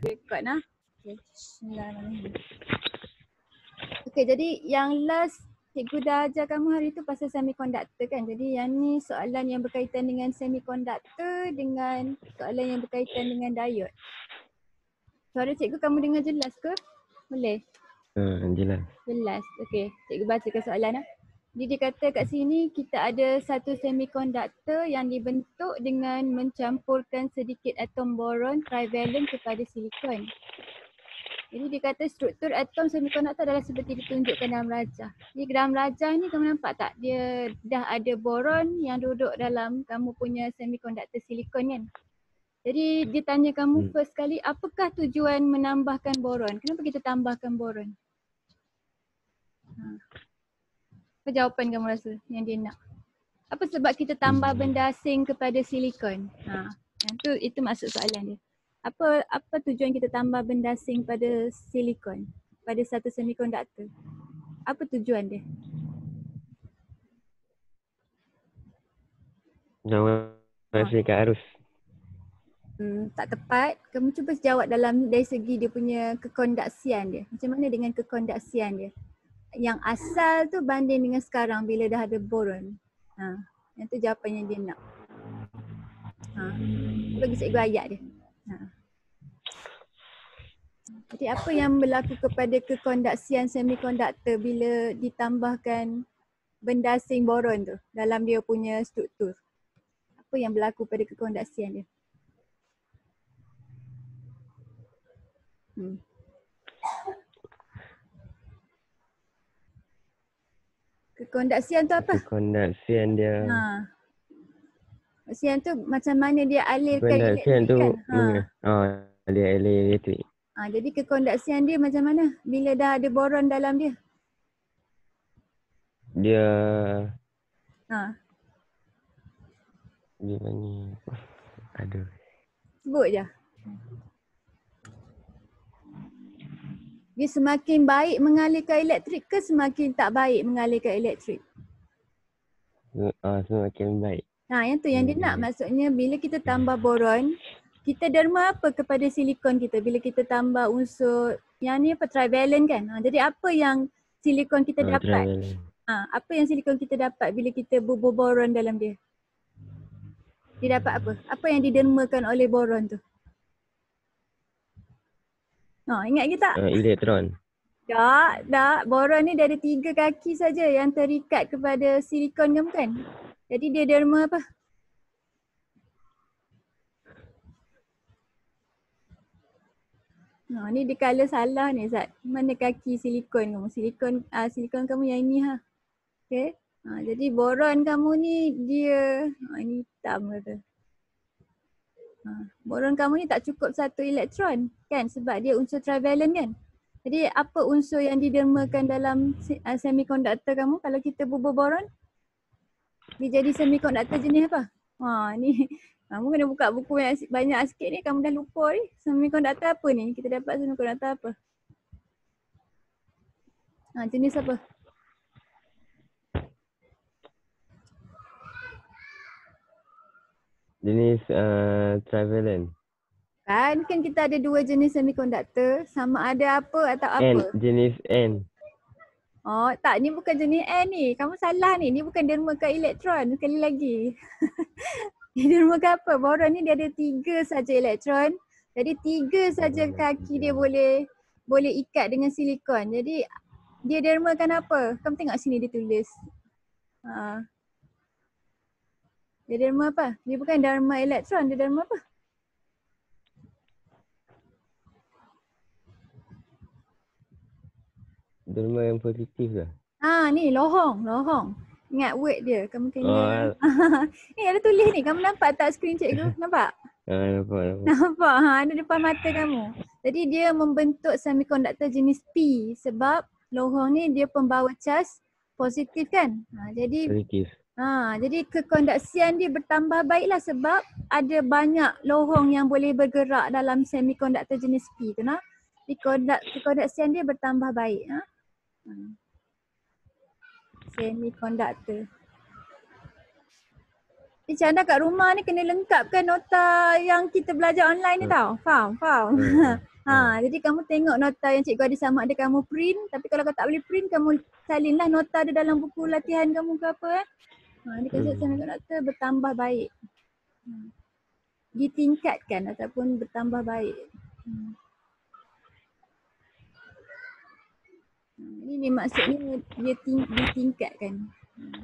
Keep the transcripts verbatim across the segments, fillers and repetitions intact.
Record nah. Okay. Bismillahirrahmanirrahim. Okay, jadi yang last cikgu dah ajar kamu hari tu pasal semiconductor kan. Jadi yang ni soalan yang berkaitan dengan semiconductor dengan soalan yang berkaitan dengan diode. Suara cikgu kamu dengar jelas ke? Boleh? Hmm, jelas. Jelas. Okay, cikgu bacakan soalan lah. Jadi dia kata kat sini kita ada satu semiconductor yang dibentuk dengan mencampurkan sedikit atom boron trivalent kepada silikon. Jadi dia kata struktur atom semiconductor adalah seperti ditunjukkan dalam rajah. Jadi dalam rajah ni kamu nampak tak? Dia dah ada boron yang duduk dalam kamu punya semiconductor silikon kan? Jadi dia tanya kamu Hmm. first kali, apakah tujuan menambahkan boron? Kenapa kita tambahkan boron? Ha. Apa jawapan kamu rasa yang dia nak? Apa sebab kita tambah benda asing kepada silikon? Ha. Yang tu, itu maksud soalan dia. Apa apa tujuan kita tambah benda asing pada silikon? Pada satu semiconductor? Apa tujuan dia? Jawab Ha. kat arus. Hmm, tak tepat. Kamu cuba jawab dalam dari segi dia punya kekondaksian dia. Macam mana dengan kekondaksian dia? Yang asal tu banding dengan sekarang bila dah ada boron. Ha. Yang tu jawapan yang dia nak. Ha. Bagi cikgu ayat dia. Ha. Jadi apa yang berlaku kepada kekondaksian semikonduktor bila ditambahkan benda asing boron tu dalam dia punya struktur? Apa yang berlaku pada kekondaksian dia? Hmm. Kekondaksian tu apa? Kekondaksian dia. Ha. Kekondaksian tu macam mana dia alirkan Kekondaksian elektrik tu kan? Ha. meng- oh, dia alir elektrik. Ha, jadi kekondaksian dia macam mana bila dah ada boron dalam dia? Dia Ha. dia panggil aduh. Sebut je. Dia semakin baik mengalirkan elektrik ke semakin tak baik mengalirkan elektrik? Ah, semakin baik. Ha, yang tu yang dia Hmm, nak. ya. Maksudnya bila kita tambah boron, kita derma apa kepada silikon kita bila kita tambah unsur yang ni apa trivalent kan? Ha, jadi apa yang silikon kita Ah, dapat? trivalent. Ha, apa yang silikon kita dapat bila kita bubuh boron dalam dia? Dia dapat apa? Apa yang didermakan oleh boron tu? Ha, ingat ke tak? Ah, elektron. Tak, tak. Boron ni dia ada tiga kaki saja yang terikat kepada silikon kamu kan? Jadi dia derma apa? Ha, ni dia colour salah ni Zat. Mana kaki silikon kamu? Silikon ah, silikon kamu yang ini ha. Okay. Ha, jadi boron kamu ni dia ha, ini hitam kata. Ha, boron kamu ni tak cukup satu elektron kan sebab dia unsur trivalent kan. Jadi apa unsur yang didermakan dalam uh, semikonduktor kamu kalau kita bubuh boron? Dia jadi semikonduktor jenis apa? Ha ni kamu kena buka buku banyak, banyak sikit ni, kamu dah lupa ni. Semikonduktor apa ni? Kita dapat semikonduktor apa? Ha, jenis apa? Jenis uh, trivalent. Kan, kan kita ada dua jenis semikonduktor, sama ada apa atau apa? N, jenis N. Oh tak, ni bukan jenis N ni. Kamu salah ni. Ni bukan dermakan elektron. Sekali lagi. Dia dermakan apa? Boron ni dia ada tiga saja elektron. Jadi tiga saja kaki dia boleh boleh ikat dengan silikon. Jadi dia dermakan apa? Kamu tengok sini dia tulis. Ha. Dia derma apa? Dia bukan derma elektron. Dia derma apa? Derma yang positif lah. Ha ni lohong, lohong. Ingat word dia. Kamu kena. Oh, Ni ada tulis ni. Kamu nampak tak skrin cikgu? Nampak? ah, nampak, nampak. Nampak? Ha, ada depan mata kamu. Jadi dia membentuk semikonduktor jenis P sebab lohong ni dia pembawa charge positif kan? Ha, jadi Positif. ha, jadi kekondaksian dia bertambah baiklah sebab ada banyak lohong yang boleh bergerak dalam semikonduktor jenis P tu nah. Jadi kondak, kekondaksian dia bertambah baik. Ha? Hmm. Semikonduktor. Eh Chandra kat rumah ni kena lengkapkan nota yang kita belajar online ni Hmm. tau. Faham? Faham? Hmm. Ha, jadi kamu tengok nota yang cikgu ada sama ada kamu print, tapi kalau kau tak boleh print kamu salinlah nota ada dalam buku latihan kamu ke apa eh. Ha, jadi konsep Hmm. semiconductor bertambah baik. Hmm. Ditingkatkan ataupun bertambah baik. Hmm. Ini maksudnya dia ting- ditingkatkan. Hmm.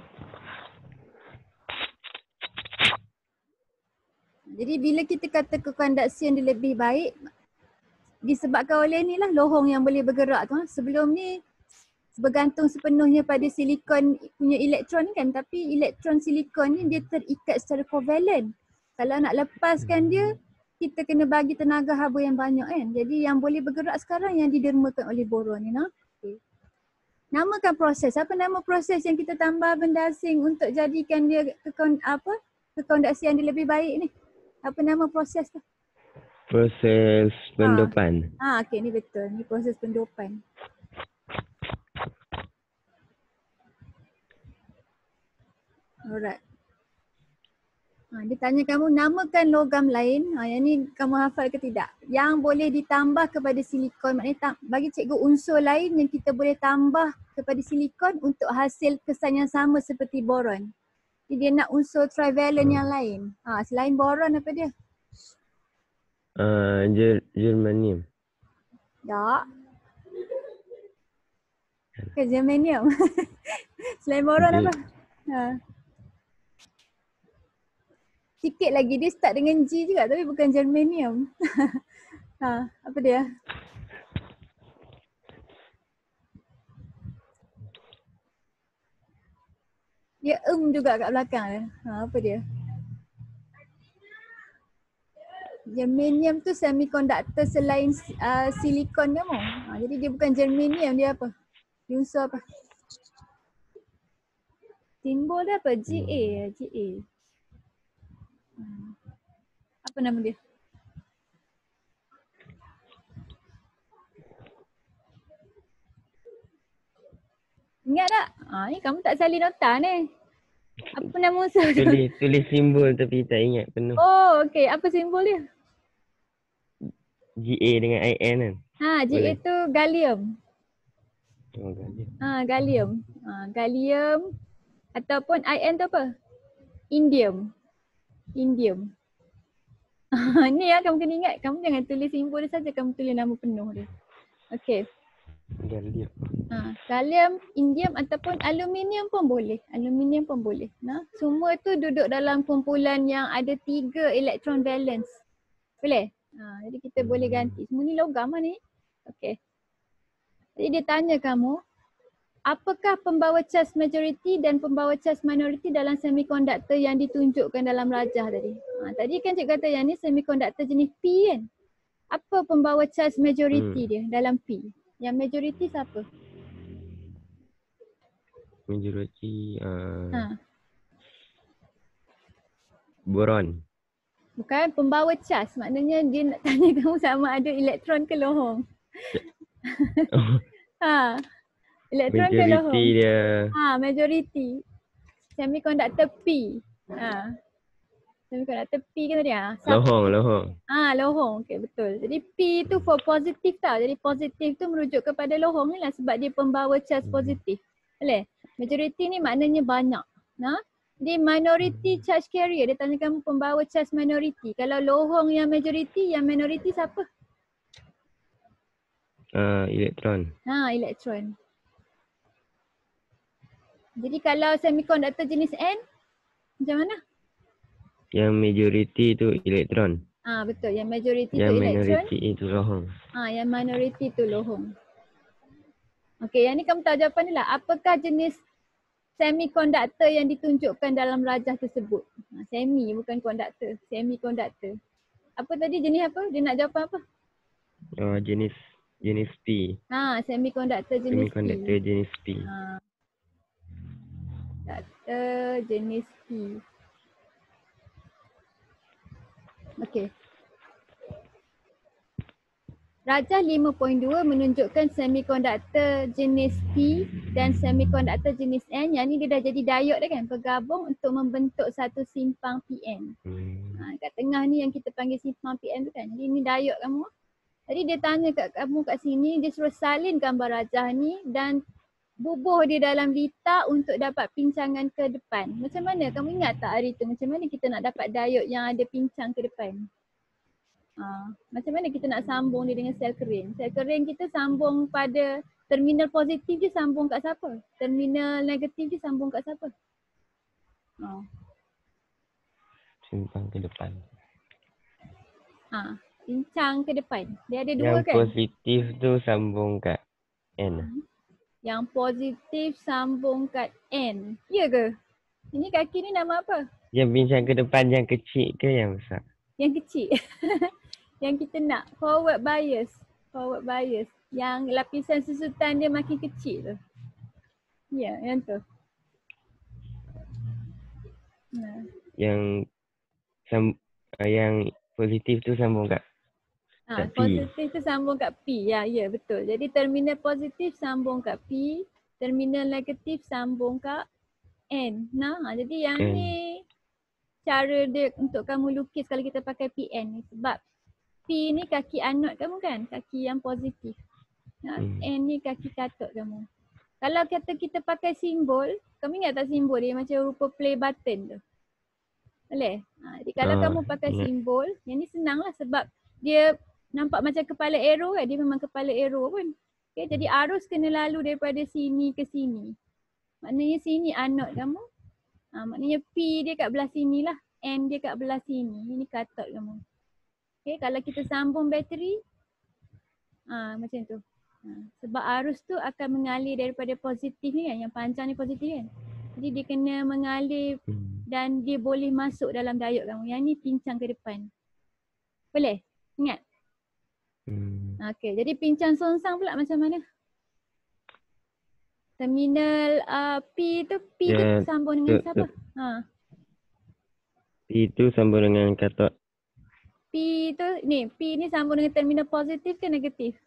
Jadi bila kita kata kekondaksian dia lebih baik, disebabkan oleh ni lah lohong yang boleh bergerak tu. Sebelum ni bergantung sepenuhnya pada silikon punya elektron kan, tapi elektron silikon ni dia terikat secara kovalen. Kalau nak lepaskan dia, kita kena bagi tenaga haba yang banyak kan. Jadi yang boleh bergerak sekarang yang didermakan oleh boron ni. Nah. Okay. Namakan proses. Apa nama proses yang kita tambah benda asing untuk jadikan dia kekon, apa kekondaksian dia lebih baik ni? Apa nama proses tu? Proses pendopan. Ha, ha okey ni betul. Ni proses pendopan. Alright. Ha, dia tanya kamu namakan logam lain. Ha, yang ni kamu hafal ke tidak? Yang boleh ditambah kepada silikon. Maknanya bagi cikgu unsur lain yang kita boleh tambah kepada silikon untuk hasil kesan yang sama seperti boron. Jadi dia nak unsur trivalent hmm. yang lain. Ha, selain boron apa dia? Uh, ger- germanium. Tak. Ke germanium. Selain boron Ger- apa? Ha. Sikit lagi dia start dengan G juga tapi bukan germanium. Ha, apa dia? Dia em juga kat belakang dia. Ha, apa dia? Germanium tu semiconductor selain uh, silikon kamu. Ha, jadi dia bukan germanium, dia apa? Dia unsur apa? Simbol dia apa? G A. G A. Hmm. Apa nama dia? Ingat tak? Ha, ni kamu tak salin nota ni. Apa nama unsur tu? Tulis, tulis simbol tapi tak ingat penuh. Oh, okey. Apa simbol dia? G A dengan I N kan? Ha, G A tu gallium. Oh, gallium. Ha, gallium. Ha, gallium ataupun I N tu apa? Indium. Indium. Ni ya kamu kena ingat. Kamu jangan tulis simbol dia saja, kamu tulis nama penuh dia. Okey. Gallium. Ha, gallium, indium ataupun aluminium pun boleh. Aluminium pun boleh. Nah, semua tu duduk dalam kumpulan yang ada tiga elektron valence. Boleh? Ha, jadi kita hmm. boleh ganti. Semua ni logam lah ni. Okey. Jadi dia tanya kamu, apakah pembawa charge majority dan pembawa charge minority dalam semiconductor yang ditunjukkan dalam rajah tadi? Ha, tadi kan cikgu kata yang ni semiconductor jenis P kan? Apa pembawa charge majority hmm. dia dalam P? Yang majority siapa? Majority uh, ha. boron. Bukan, pembawa charge. Maknanya dia nak tanya kamu sama ada elektron ke lohong. Oh. Ha. Elektron ke Majority lohong? dia. Ha, majority. Semiconductor P. Ha. Semiconductor P kan tadi? Ha. Lohong, lohong. Ah, lohong. Okey, betul. Jadi P tu for positif tau. Jadi positif tu merujuk kepada lohong ni lah sebab dia pembawa charge positif. Boleh? Majority ni maknanya banyak. Nah. Jadi minority charge carrier, dia tanya kamu pembawa charge minority. Kalau lohong yang majority, yang minority siapa? Uh, elektron. Ha, elektron. Jadi kalau semiconductor jenis N, macam mana? Yang majority tu elektron. Ah, betul. Yang majority yang tu elektron. Yang minority itu lohong. Ah, yang minority tu lohong. Okey, yang ni kamu tahu jawapan ni lah. Apakah jenis semiconductor yang ditunjukkan dalam rajah tersebut? Ha, semi bukan konduktor. Semiconductor. Apa tadi jenis apa? Dia nak jawapan apa? Oh, jenis jenis P. Ha, semiconductor jenis Semiconductor P. jenis P. Ha. Semiconductor jenis P. Okey. Rajah lima titik dua menunjukkan semiconductor jenis P dan semiconductor jenis N. Yang ni dia dah jadi diode dah kan, bergabung untuk membentuk satu simpang P N. Hmm. Ha, kat tengah ni yang kita panggil simpang P N tu kan. Jadi ni diode kamu. Jadi dia tanya kat kamu kat sini, dia suruh salin gambar rajah ni dan bubuh dia dalam litar untuk dapat pincangan ke depan. Macam mana? Kamu ingat tak hari tu macam mana kita nak dapat diod yang ada pincang ke depan? Ha, macam mana kita nak sambung dia dengan sel kering? Sel kering kita sambung pada terminal positif je sambung kat siapa? Terminal negatif je sambung kat siapa? Ha. Simpang ke depan. Ha. Pincang ke depan. Dia ada dua Yang kan? positif tu sambung kat N. Yang positif sambung kat N. Ya ke? Ini kaki ni nama apa? Yang bincang ke depan yang kecil ke yang besar? Yang kecil. Yang kita nak. Forward bias. Forward bias. Yang lapisan susutan dia makin kecil tu. Ya, yang tu. Nah. Yang sam, yang positif tu sambung kat Ha, kat P. positif tu sambung kat P. Ya, ya betul. Jadi terminal positif sambung kat P. Terminal negatif sambung kat N. Nah, ha, jadi yang N. ni cara dia untuk kamu lukis kalau kita pakai P N ni. Sebab P ni kaki anode kamu kan? Kaki yang positif. Nah, Hmm. N ni kaki katot kamu. Kalau kata kita pakai simbol, kamu ingat tak simbol dia macam rupa play button tu? Boleh? Ha, jadi kalau Ah, kamu pakai ingat. simbol, yang ni senang lah sebab dia nampak macam kepala arrow kan? Dia memang kepala arrow pun. Okay, jadi arus kena lalu daripada sini ke sini. Maknanya sini anode kamu. Ha, maknanya P dia kat belah sini lah. N dia kat belah sini. Ini katot kamu. Okay, kalau kita sambung bateri, ha, macam tu. Ha, sebab arus tu akan mengalir daripada positif ni kan. Yang panjang ni positif kan. Jadi dia kena mengalir Hmm. dan dia boleh masuk dalam diod kamu. Yang ni pincang ke depan. Boleh? Ingat? Hmm. Okey, jadi pincang songsang pula macam mana? Terminal uh, P tu, P tu Ya, sambung dengan tu, siapa? tu. Ha. P tu sambung dengan katot. P tu, ni, P ni sambung dengan terminal positif ke negatif?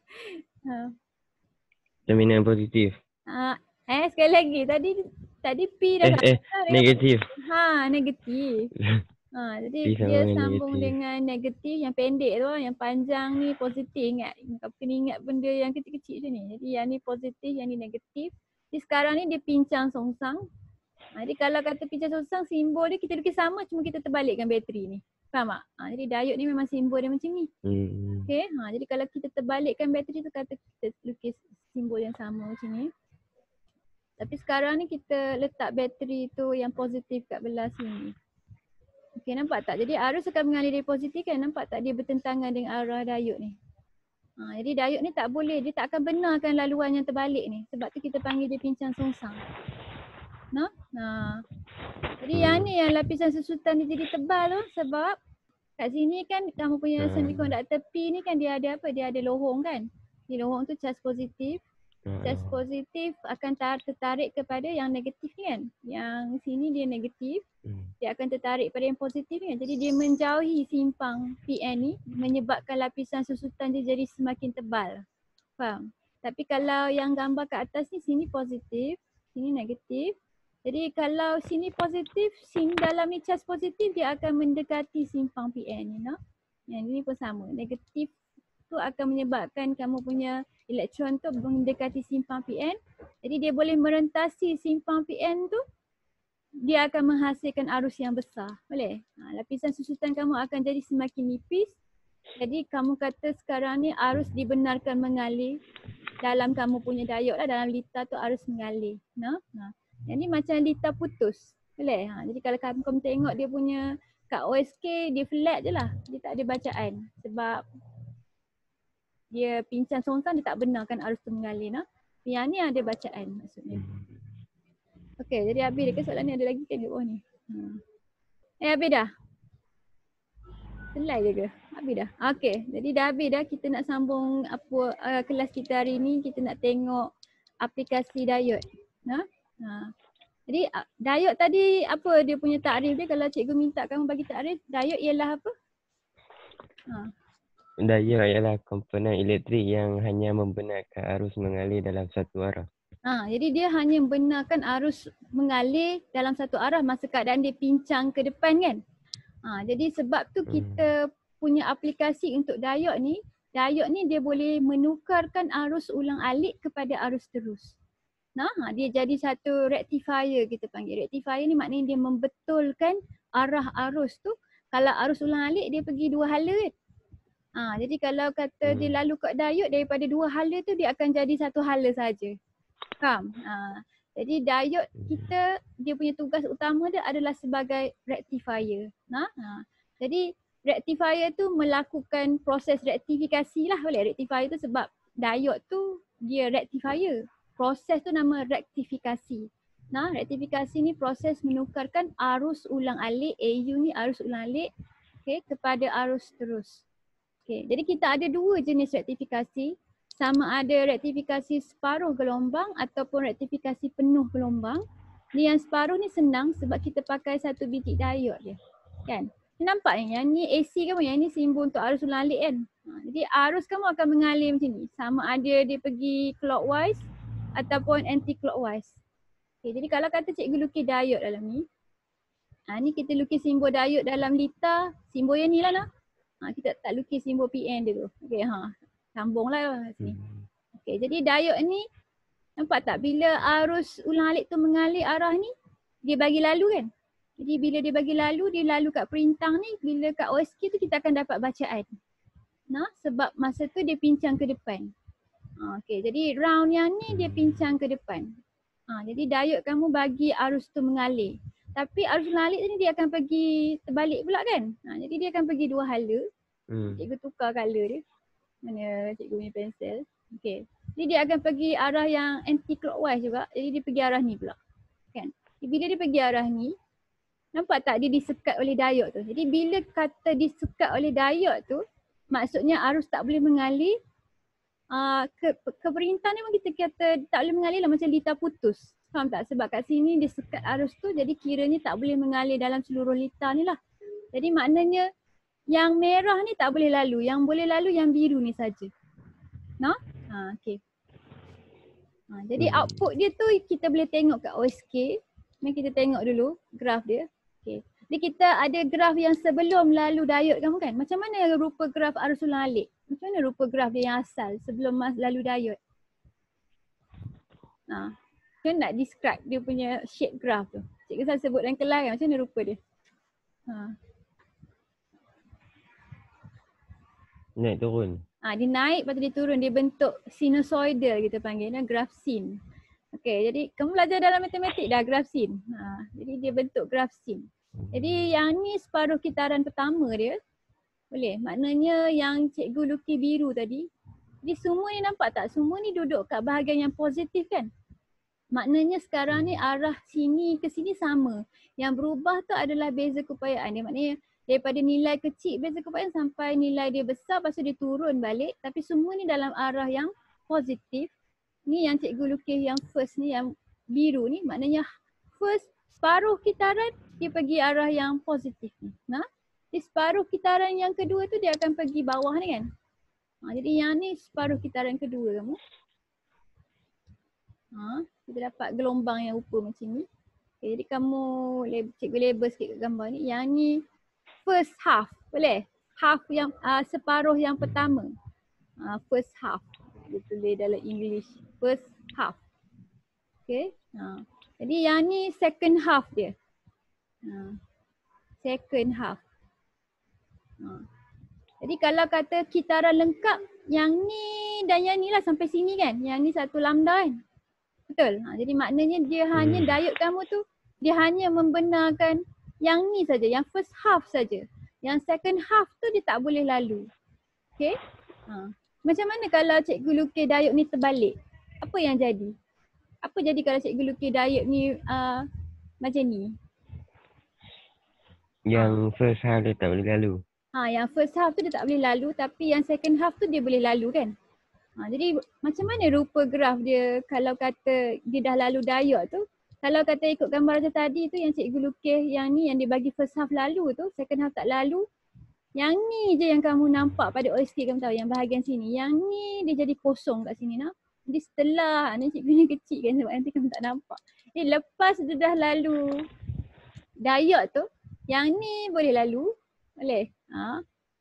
ha. Terminal positif. Ha. Eh, sekali lagi. Tadi tadi P dah Eh, eh, sama. negatif. Ha, negatif. Ha, jadi P sambung dia dengan sambung negatif. dengan negatif yang pendek tu, yang panjang ni positif. Ingat, kau kena ingat benda yang kecil-kecil macam ni. Jadi yang ni positif, yang ni negatif. Jadi sekarang ni dia pincang songsang. Ha, jadi kalau kata pincang songsang, simbol dia kita lukis sama, cuma kita terbalikkan bateri ni. Faham tak? Ha, jadi diod ni memang simbol dia macam ni. Hmm. Okay, ha, jadi kalau kita terbalikkan bateri tu, kata kita lukis simbol yang sama macam ni. Tapi sekarang ni kita letak bateri tu yang positif kat belah sini. Okey, nampak tak? Jadi arus akan mengalir dari positif kan? Nampak tak dia bertentangan dengan arah diod ni? Ha, jadi diod ni tak boleh, dia tak akan benarkan laluan yang terbalik ni. Sebab tu kita panggil dia pincang songsang. Nah? Ha. Jadi Hmm. yang ni yang lapisan susutan dia jadi tebal tu sebab kat sini kan kamu punya Hmm. semiconductor P ni kan dia ada apa? Dia ada lohong kan? Di lohong tu charge positif. Charge Hmm. positif akan tar- tertarik kepada yang negatif ni kan? Yang sini dia negatif. Hmm. Dia akan tertarik pada yang positif kan. Jadi dia menjauhi simpang P N ni menyebabkan lapisan susutan dia jadi semakin tebal. Faham? Tapi kalau yang gambar kat atas ni sini positif, sini negatif. Jadi kalau sini positif, sini dalam ni charge positif dia akan mendekati simpang P N ni. No? Yang ini pun sama. Negatif tu akan menyebabkan kamu punya elektron tu mendekati simpang P N. Jadi dia boleh merentasi simpang P N tu, dia akan menghasilkan arus yang besar. Boleh? Ha, lapisan susutan kamu akan jadi semakin nipis. Jadi kamu kata sekarang ni arus dibenarkan mengalir dalam kamu punya diod lah, dalam litar tu arus mengalir. No? Ha. Yang ni macam litar putus. Boleh? Ha, jadi kalau kamu, kamu tengok dia punya kat O S K dia flat je lah. Dia tak ada bacaan. Sebab dia pincang songsang, dia tak benarkan arus tu mengalir. No? Yang ni ada bacaan maksudnya. Okey, jadi habis dekat soalan ni ada lagi kan kat bawah ni. Hmm. Eh habis dah? Selai je ke? Habis dah? Okey, jadi dah habis dah. Kita nak sambung apa uh, kelas kita hari ni. Kita nak tengok aplikasi diod. Ha? Ha. Jadi uh, diod tadi apa dia punya takrif dia? Kalau cikgu minta kamu bagi takrif, diod ialah apa? Ha. Diod ialah komponen elektrik yang hanya membenarkan arus mengalir dalam satu arah. Ha, jadi dia hanya membenarkan arus mengalir dalam satu arah masa keadaan dia pincang ke depan kan? Ha, jadi sebab tu kita punya aplikasi untuk diod ni, diode ni dia boleh menukarkan arus ulang alik kepada arus terus. Nah, dia jadi satu rectifier kita panggil. Rectifier ni maknanya dia membetulkan arah arus tu. Kalau arus ulang alik dia pergi dua hala kan. Ha, jadi kalau kata dia lalu kat diode daripada dua hala tu dia akan jadi satu hala saja. Faham? Ha, jadi diode kita dia punya tugas utama dia adalah sebagai rectifier. Nah, ha, jadi rectifier tu melakukan proses rektifikasi lah boleh. Rectifier tu sebab diode tu dia rectifier. Proses tu nama rektifikasi. Nah, rektifikasi ni proses menukarkan arus ulang alik, A U ni arus ulang alik, okay, kepada arus terus. Okay, jadi kita ada dua jenis rektifikasi. Sama ada rektifikasi separuh gelombang ataupun rektifikasi penuh gelombang. Ni yang separuh ni senang sebab kita pakai satu biji diode dia. Kan? Ni nampak ni, yang ni A C kamu, yang ni simbol untuk arus ulang alik kan. Ha, jadi arus kamu akan mengalir macam ni. Sama ada dia pergi clockwise ataupun anti-clockwise. Okay, jadi kalau kata cikgu lukis diode dalam ni. Ha, ni kita lukis simbol diode dalam lita. Simbol yang ni lah nak. Ha, kita tak lukis simbol P N dia tu. Okay, ha. Sambunglah sini. Okay, jadi diode ni nampak tak bila arus ulang alik tu mengalir arah ni, dia bagi lalu kan. Jadi bila dia bagi lalu, dia lalu kat perintah ni, bila kat O S K tu kita akan dapat bacaan. Nah, sebab masa tu dia pincang ke depan. Ha, okay, jadi round yang ni dia pincang ke depan. Ha, jadi diode kamu bagi arus tu mengalir. Tapi arus ulang alik ni dia akan pergi terbalik pula kan. Ha, jadi dia akan pergi dua hala. Hmm. Cikgu tukar colour dia. Mana cikgu punya pensel. Okay. Jadi dia akan pergi arah yang anti-clockwise juga. Jadi dia pergi arah ni pula. Kan? Jadi bila dia pergi arah ni, nampak tak dia disekat oleh diode tu. Jadi bila kata disekat oleh diode tu, maksudnya arus tak boleh mengalir. Uh, ke, ke perintah ni kita kata tak boleh mengalir lah macam lita putus. Faham tak? Sebab kat sini dia sekat arus tu jadi kiranya tak boleh mengalir dalam seluruh lita ni lah. Jadi maknanya yang merah ni tak boleh lalu. Yang boleh lalu yang biru ni saja. Nah? Ha, okay. Ha, jadi hmm. output dia tu kita boleh tengok kat O S K. Mari kita tengok dulu graf dia. Okay. Jadi kita ada graf yang sebelum lalu diode kamu kan. Macam mana rupa graf arus ulang alik? Macam mana rupa graf dia yang asal sebelum lalu diode? Ha. Macam nak describe dia punya shape graf tu? Cikgu saya sebut dalam kelas kan. Macam mana rupa dia? Ha. Naik turun. Ah, dia naik lepas tu dia turun, dia bentuk sinusoidal kita panggil, nah, graf sin. Okey, jadi kamu belajar dalam matematik dah graf sin. Ha, jadi dia bentuk graf sin. Jadi yang ni separuh kitaran pertama dia. Boleh? Maknanya yang cikgu lukis biru tadi. Jadi semua ni nampak tak? Semua ni duduk kat bahagian yang positif kan? Maknanya sekarang ni arah sini ke sini sama. Yang berubah tu adalah beza keupayaan dia. Maknanya daripada nilai kecil beza keupayaan sampai nilai dia besar, lepas tu dia turun balik. Tapi semua ni dalam arah yang positif. Ni yang cikgu lukis yang first ni, yang biru ni. Maknanya first separuh kitaran dia pergi arah yang positif ni. Nah, di separuh kitaran yang kedua tu dia akan pergi bawah ni kan. Ha, jadi yang ni separuh kitaran kedua kamu. Ha, kita dapat gelombang yang rupa macam ni. Okay, jadi kamu cikgu label sikit kat gambar ni. Yang ni first half, boleh? Half yang uh, separuh yang pertama. Uh, first half. Dia tulis dalam English. First half. Okay. Uh, jadi yang ni second half dia. Uh, second half. Uh. Jadi kalau kata kitaran lengkap, yang ni dan yang ni lah sampai sini kan. Yang ni satu lambda kan. Betul? Uh, jadi maknanya dia hanya, diode kamu tu, dia hanya membenarkan yang ni saja, yang first half saja. Yang second half tu dia tak boleh lalu. Okay? Ha. Macam mana kalau cikgu lukis diode ni terbalik? Apa yang jadi? Apa jadi kalau cikgu lukis diode ni uh, macam ni? Yang ha. first half dia tak boleh lalu. Ha, yang first half tu dia tak boleh lalu, tapi yang second half tu dia boleh lalu kan? Ha, jadi macam mana rupa graf dia kalau kata dia dah lalu diode tu? Kalau kata ikut gambar macam tadi tu yang cikgu lukis yang ni yang dia bagi first half lalu tu, second half tak lalu. Yang ni je yang kamu nampak pada O S K kamu tahu, yang bahagian sini. Yang ni dia jadi kosong kat sini nak. Jadi setelah ni cikgu ni kecil kan sebab nanti kamu tak nampak. Eh lepas dia dah lalu diode tu, yang ni boleh lalu. Boleh? Ha? Ha,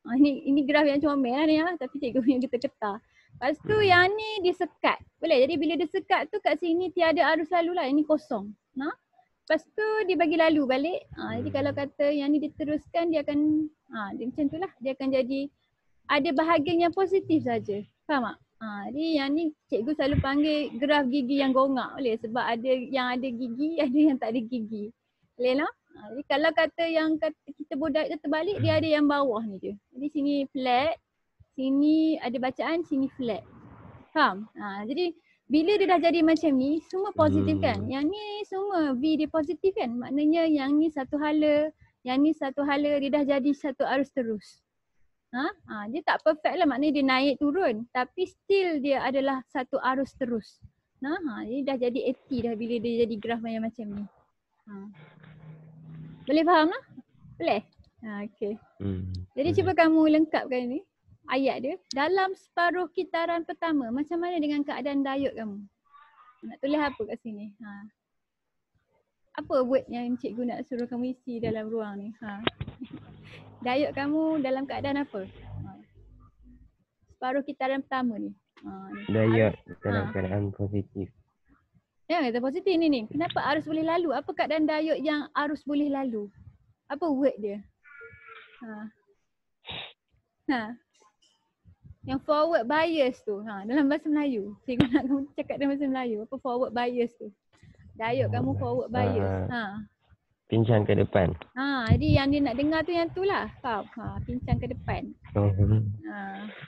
Ha, ini ini graf yang comel lah ni ha, tapi cikgu punya getah-getah. Lepas tu yang ni disekat. Boleh? Jadi bila disekat tu kat sini tiada arus lalu lah. Ini kosong. Ha? Lepas tu dia bagi lalu balik. Ha, jadi kalau kata yang ni diteruskan dia akan, ha, dia macam tu lah. Dia akan jadi ada bahagian yang positif saja. Faham tak? Ha, jadi yang ni cikgu selalu panggil graf gigi yang gongak. Boleh? Sebab ada yang ada gigi, ada yang tak ada gigi. Boleh lah? Ha, jadi kalau kata yang kata kita bodai tu terbalik, dia ada yang bawah ni je. Jadi sini flat, sini ada bacaan, sini flat. Faham? Ha, jadi bila dia dah jadi macam ni, semua positif kan? Yang ni semua V dia positif kan? Maknanya yang ni satu hala, yang ni satu hala, dia dah jadi satu arus terus. Ha? Ha, dia tak perfect lah, maknanya dia naik turun. Tapi still dia adalah satu arus terus. Nah, ha, dia dah jadi eighty dah bila dia jadi graf yang macam ni. Ha. Boleh faham lah? Boleh? Ha, okay. Hmm. Jadi cuba kamu lengkapkan ni ayat dia. Dalam separuh kitaran pertama, macam mana dengan keadaan diod kamu? Nak tulis apa kat sini? Ha. Apa word yang cikgu nak suruh kamu isi dalam ruang ni? Ha. Diod kamu dalam keadaan apa? Ha. Separuh kitaran pertama ni. Ha, ni. Diod dalam ha. keadaan positif. Ya, kata positif ni ni. Kenapa arus boleh lalu? Apa keadaan diod yang arus boleh lalu? Apa word dia? Ha. Ha. Yang forward bias tu. Ha, dalam bahasa Melayu. Cikgu nak kamu cakap dalam bahasa Melayu. Apa forward bias tu? Diod kamu forward bias. Ha. Pincang ke depan. Ha, jadi yang dia nak dengar tu yang tu lah. Faham? Ha, pincang ke depan. Uh-huh. Ha.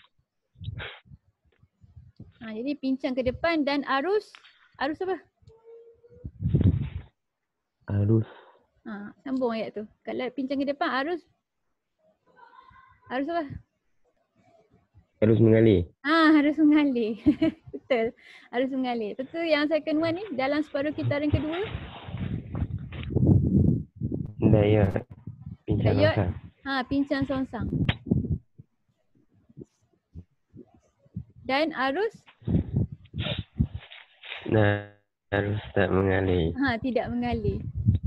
Ha, jadi pincang ke depan dan arus. Arus apa? Arus. Ha, sambung ayat tu. Kalau pincang ke depan arus. Arus apa? Arus mengalir. Ah, harus mengalir. Betul. Harus mengalir. Betul yang second one ni dalam separuh kitaran kedua. Diod. Pincang Diod. songsang. Ha, pincang songsang. Dan arus? Nah, arus tak mengalir. Ha, tidak mengalir.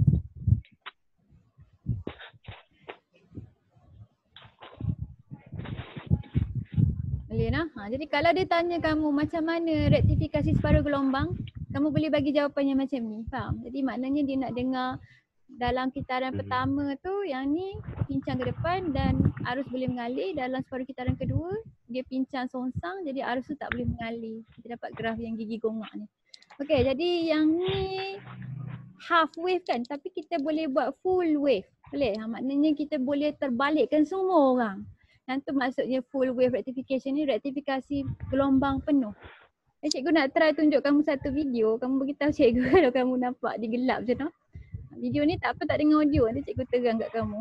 Boleh nah? Ha, jadi kalau dia tanya kamu macam mana rektifikasi separuh gelombang, kamu boleh bagi jawapannya macam ni. Faham? Jadi maknanya dia nak dengar dalam kitaran hmm. pertama tu yang ni pincang ke depan dan arus boleh mengalir. Dalam separuh kitaran kedua dia pincang songsang, jadi arus tu tak boleh mengalir. Kita dapat graf yang gigi gongak ni. Okey, jadi yang ni half wave kan, tapi kita boleh buat full wave. Boleh? Ha, maknanya kita boleh terbalikkan semua orang. Yang tu maksudnya full wave rectification ni, rektifikasi gelombang penuh. Eh, cikgu nak try tunjuk kamu satu video. Kamu beritahu cikgu kalau kamu nampak di gelap je no. Video ni tak apa, tak dengar audio. Nanti cikgu terang kat kamu.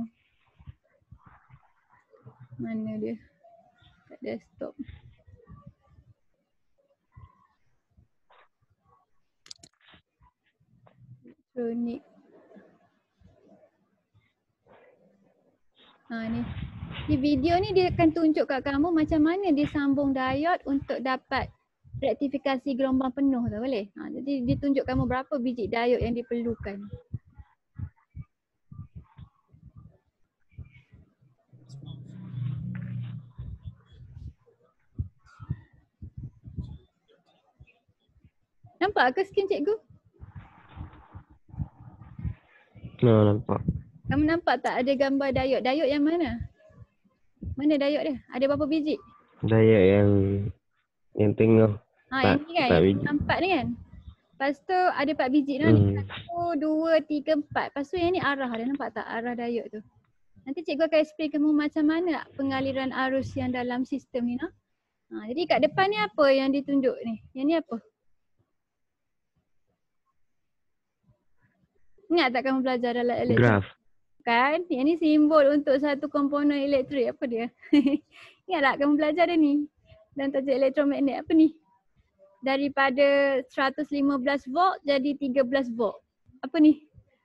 Mana dia? Kat desktop. Elektronik. Ha ni. Di video ni dia akan tunjuk kat kamu macam mana dia sambung diod untuk dapat rektifikasi gelombang penuh tu, boleh? Ha, jadi dia tunjuk kamu berapa biji diod yang diperlukan. Nampak ke skrin cikgu? No, nampak. Kamu nampak tak ada gambar diod? Diod yang mana? Mana diod dia? Ada berapa biji? Diod yang yang tengah. Ha, yang ni kan? Yang nampak ni kan? Lepas tu ada empat biji dah ni. Satu, dua, tiga, empat. Lepas tu yang ni arah dia. Nampak tak arah diod tu? Nanti cikgu akan explain kamu macam mana pengaliran arus yang dalam sistem ni. No? Ha, jadi kat depan ni apa yang ditunjuk ni? Yang ni apa? Ingat tak kamu belajar dalam elektrik? Graf. Kan? Yang ni simbol untuk satu komponen elektrik. Apa dia? Ingat tak kamu belajar dia ni? Dan tajuk elektromagnet apa ni? Daripada seratus lima belas volt jadi tiga belas volt. Apa ni?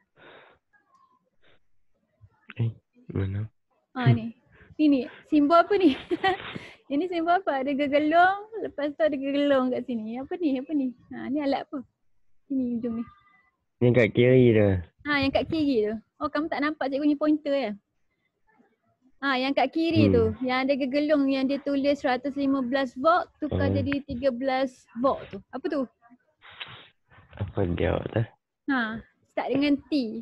Eh, mana? Ha ni. Ini simbol apa ni? Ini simbol apa? Ada gegelung, lepas tu ada gegelung kat sini. Apa ni? Apa ni? Ha ni alat apa? Ini hujung ni. Yang kat kiri tu. Ha yang kat kiri tu. Oh kamu tak nampak cikgu punya pointer ya? Ha, yang kat kiri Hmm. tu, yang ada gegelung yang dia tulis seratus lima belas volt tukar Hmm. jadi tiga belas volt tu. Apa tu? Apa dia tu? Ha, start dengan T.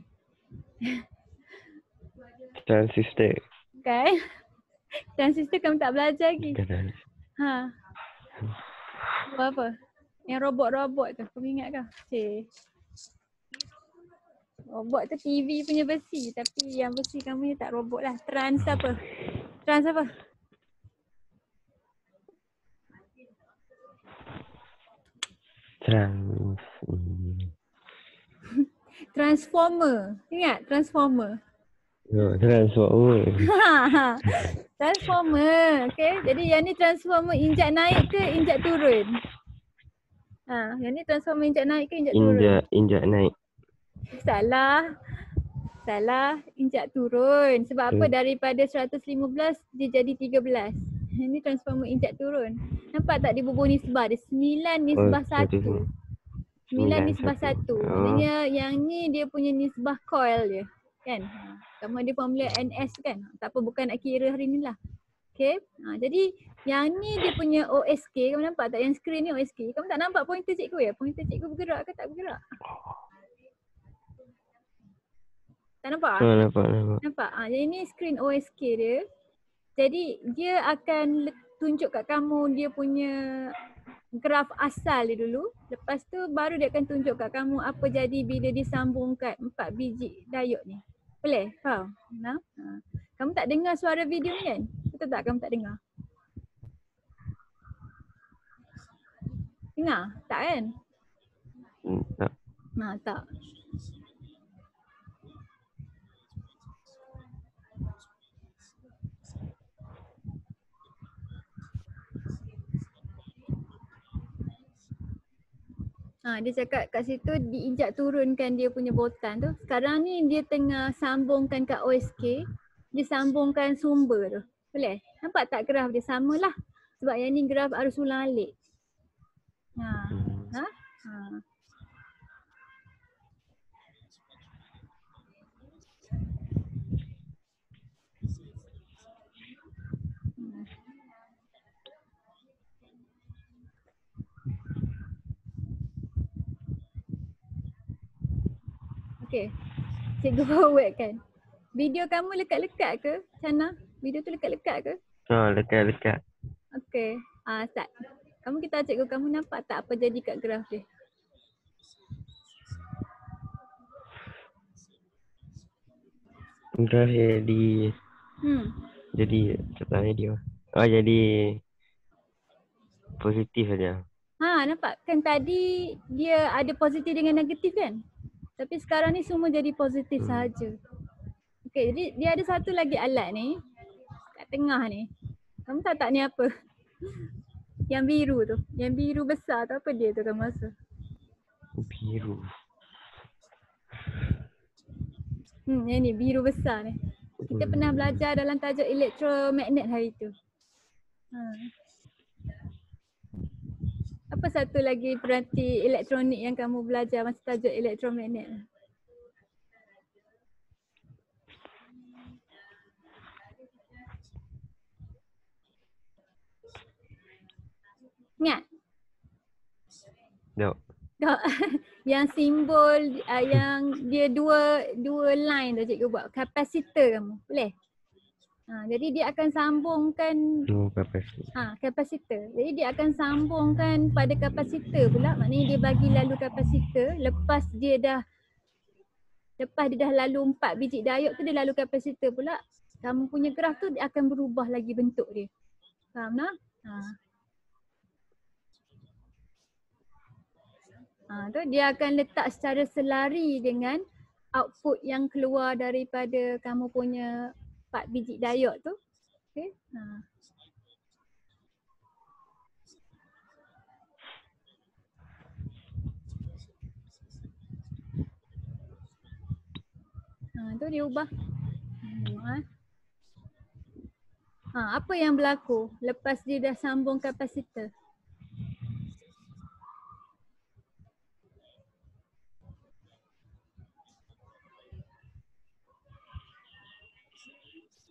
Transistor. Kan? Transistor kamu tak belajar lagi. Bukan. Ha. Apa apa? Yang robot-robot tu, kamu ingat ke? Cik. Robot tu T V punya besi, tapi yang besi kamu ni tak robot lah. Trans apa? Trans apa? Trans. Hmm. Transformer. Ingat transformer? Oh, transformer. Transformer. Okay. Jadi yang ni transformer injak naik ke injak turun? Ha, yang ni transformer injak naik ke injak turun? Injak, injak naik. Salah. Salah. Injak turun. Sebab apa? Hmm. Daripada seratus lima belas dia jadi tiga belas. Ini transformer injak turun. Nampak tak dia berbuah nisbah? Dia sembilan nisbah Oh, satu. sembilan nisbah satu. Oh. Maknanya yang ni dia punya nisbah coil dia. Kan? Ha. Kamu ada formula N S kan? Tak apa, bukan nak kira hari ni lah. Okay. Ha, jadi yang ni dia punya O S K. Kamu nampak tak yang screen ni O S K? Kamu tak nampak pointer cikgu ya? Pointer cikgu bergerak ke tak bergerak? Tak nampak? Oh, nampak, nampak. Nampak? Ha, jadi ni screen O S K dia. Jadi dia akan tunjuk kat kamu dia punya graf asal dia dulu. Lepas tu baru dia akan tunjuk kat kamu apa jadi bila disambungkan empat biji diod ni. Boleh? Faham? Nah? Ha. Kamu tak dengar suara video ni kan? Betul tak kamu tak dengar? Dengar? Tak kan? Hmm, tak. Nah, tak. Ha, dia cakap kat situ diinjak turunkan dia punya botan tu. Sekarang ni dia tengah sambungkan kat O S K. Dia sambungkan sumber tu. Boleh? Nampak tak graf dia? Samalah. Sebab yang ni graf arus ulang alik. Ha. Ha? Ha. Okay. Cikgu forward kan. Video kamu lekat-lekat ke, Chana? Video tu lekat-lekat ke? Oh, lekat-lekat. Okay. Ah, start. Kamu kita cikgu kamu nampak tak apa jadi kat graf dia? Graf jadi, Hmm. jadi, contohnya dia. Oh, jadi positif saja. Ha, nampak kan tadi dia ada positif dengan negatif kan? Tapi sekarang ni semua jadi positif Hmm. sahaja. Okay, jadi dia ada satu lagi alat ni kat tengah ni. Kamu tahu tak ni apa? Yang biru tu. Yang biru besar tu apa dia tu kamu rasa? Biru. Hmm, yang ni biru besar ni. Kita pernah Hmm. belajar dalam tajuk elektromagnet hari tu. Ha. Apa satu lagi peranti elektronik yang kamu belajar masa tajuk elektromagnet? Ingat? Tak. Tak. Yang simbol uh, yang dia dua dua line tu cikgu buat. Kapasitor kamu. Boleh? Ha, jadi dia akan sambungkan Oh, kapasitor. ha, kapasitor. Jadi dia akan sambungkan pada kapasitor pula. Maknanya dia bagi lalu kapasitor. Lepas dia dah Lepas dia dah lalu empat biji diod tu dia lalu kapasitor pula. Kamu punya graf tu dia akan berubah lagi bentuk dia. Faham tak? Ha. Ha, tu dia akan letak secara selari dengan output yang keluar daripada kamu punya empat biji diod tu. Okay. Ha. Ha, tu dia ubah. Hmm, ha. Ha, apa yang berlaku lepas dia dah sambung kapasitor?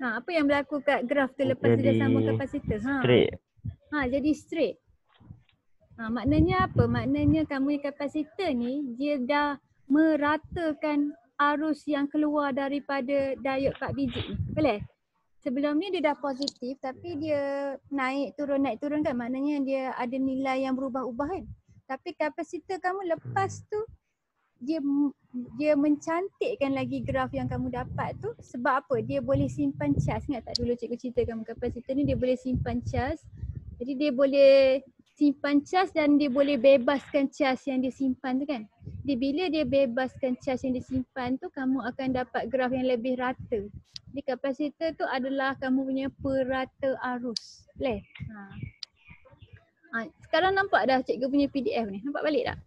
Ha, apa yang berlaku kat graf tu lepas dia dah sambung kapasitor? Ha. Straight. Ha, jadi straight. Ha, maknanya apa? Maknanya kamu yang kapasitor ni dia dah meratakan arus yang keluar daripada diod empat biji ni. Boleh? Sebelum ni dia dah positif tapi dia naik turun naik turun kan, maknanya dia ada nilai yang berubah-ubah kan. Tapi kapasitor kamu lepas tu dia dia mencantikkan lagi graf yang kamu dapat tu. Sebab apa? Dia boleh simpan cas. Ingat tak dulu cikgu cerita kamu kapasitor ni dia boleh simpan cas. Jadi dia boleh simpan cas dan dia boleh bebaskan cas yang dia simpan tu kan. Jadi bila dia bebaskan cas yang dia simpan tu, kamu akan dapat graf yang lebih rata. Jadi kapasitor tu adalah kamu punya perata arus. Boleh? Ha. Ha, sekarang nampak dah cikgu punya P D F ni. Nampak balik tak?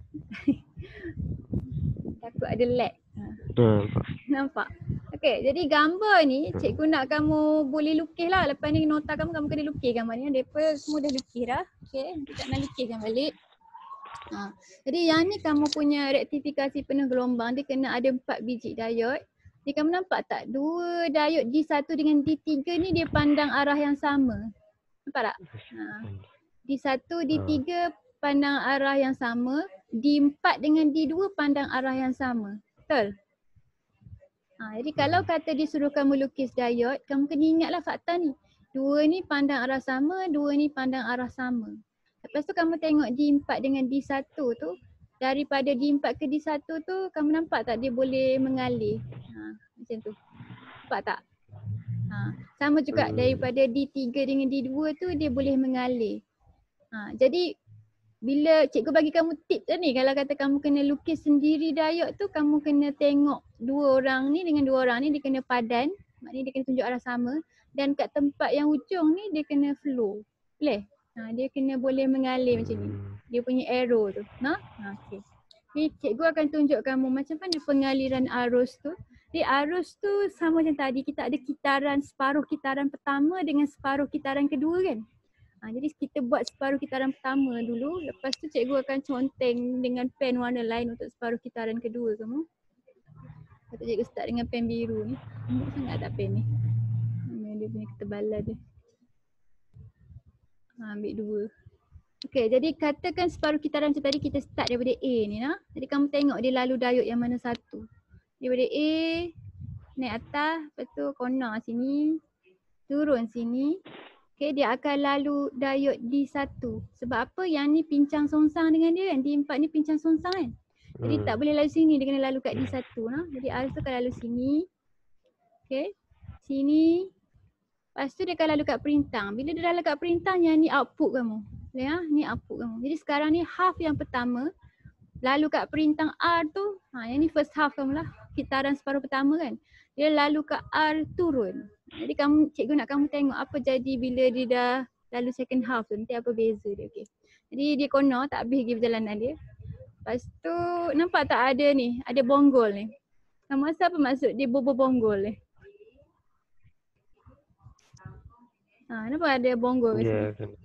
Takut ada lag. Ha. Nampak. Nampak? Okey, jadi gambar ni cikgu nak kamu boleh lukis lah. Lepas ni nota kamu, kamu kena lukis gambar ni. Mereka semua dah lukis dah. Okey, kita nak lukiskan balik. Ha. Jadi yang ni kamu punya rektifikasi penuh gelombang, dia kena ada empat biji diod. Jadi kamu nampak tak? Dua diod D satu dengan D tiga ni dia pandang arah yang sama. Nampak tak? Ha. D satu, D tiga pandang arah yang sama. D empat dengan D dua pandang arah yang sama. Betul? Ha, jadi kalau kata disuruh kamu lukis diod, kamu kena ingatlah fakta ni. Dua ni pandang arah sama, dua ni pandang arah sama. Lepas tu kamu tengok D empat dengan D satu tu, daripada D empat ke D satu tu, kamu nampak tak dia boleh mengalir. Ha, macam tu. Nampak tak? Ha, sama juga daripada D tiga dengan D dua tu dia boleh mengalir. Ha, jadi bila cikgu bagi kamu tip tu ni, kalau kata kamu kena lukis sendiri diod tu, kamu kena tengok dua orang ni dengan dua orang ni dia kena padan. Maknanya dia kena tunjuk arah sama. Dan kat tempat yang hujung ni dia kena flow. Boleh? Ha, dia kena boleh mengalir macam ni. Dia punya arrow tu. Nah? Ha, okay. Jadi cikgu akan tunjuk kamu macam mana pengaliran arus tu. Jadi arus tu sama macam tadi, kita ada kitaran, separuh kitaran pertama dengan separuh kitaran kedua kan. Ha, jadi kita buat separuh kitaran pertama dulu. Lepas tu cikgu akan conteng dengan pen warna lain untuk separuh kitaran kedua kamu. Lepas tu cikgu start dengan pen biru ni. Nampak sangat tak pen ni? Dia punya ketebalan dia. Ha, ambil dua. Okey, jadi katakan separuh kitaran macam tadi kita start daripada A ni lah. Jadi kamu tengok dia lalu diod yang mana satu. Daripada A, naik atas, lepas tu corner sini, turun sini. Okey, dia akan lalu diod D satu. Sebab apa? Yang ni pincang songsang dengan dia kan. D empat ni pincang songsang kan. Jadi hmm. tak boleh lalu sini, dia kena lalu kat D satu lah. Jadi arus tu akan lalu sini. Okey, sini. Lepas tu dia akan lalu kat perintang. Bila dia dah lalu kat perintang, yang ni output kamu. Ya, ni output kamu. Jadi sekarang ni half yang pertama, lalu kat perintang R tu, ha, yang ni first half kamu lah. Kitaran separuh pertama kan. Dia lalu kat R turun. Jadi kamu, cikgu nak kamu tengok apa jadi bila dia dah lalu second half tu. Nanti apa beza dia. Okay. Jadi dia kono, tak habis lagi perjalanan dia. Lepas tu nampak tak ada ni, ada bonggol ni. Kamu rasa apa maksud dia bobo bonggol ni? Ha, nampak ada bonggol kat yeah, sini.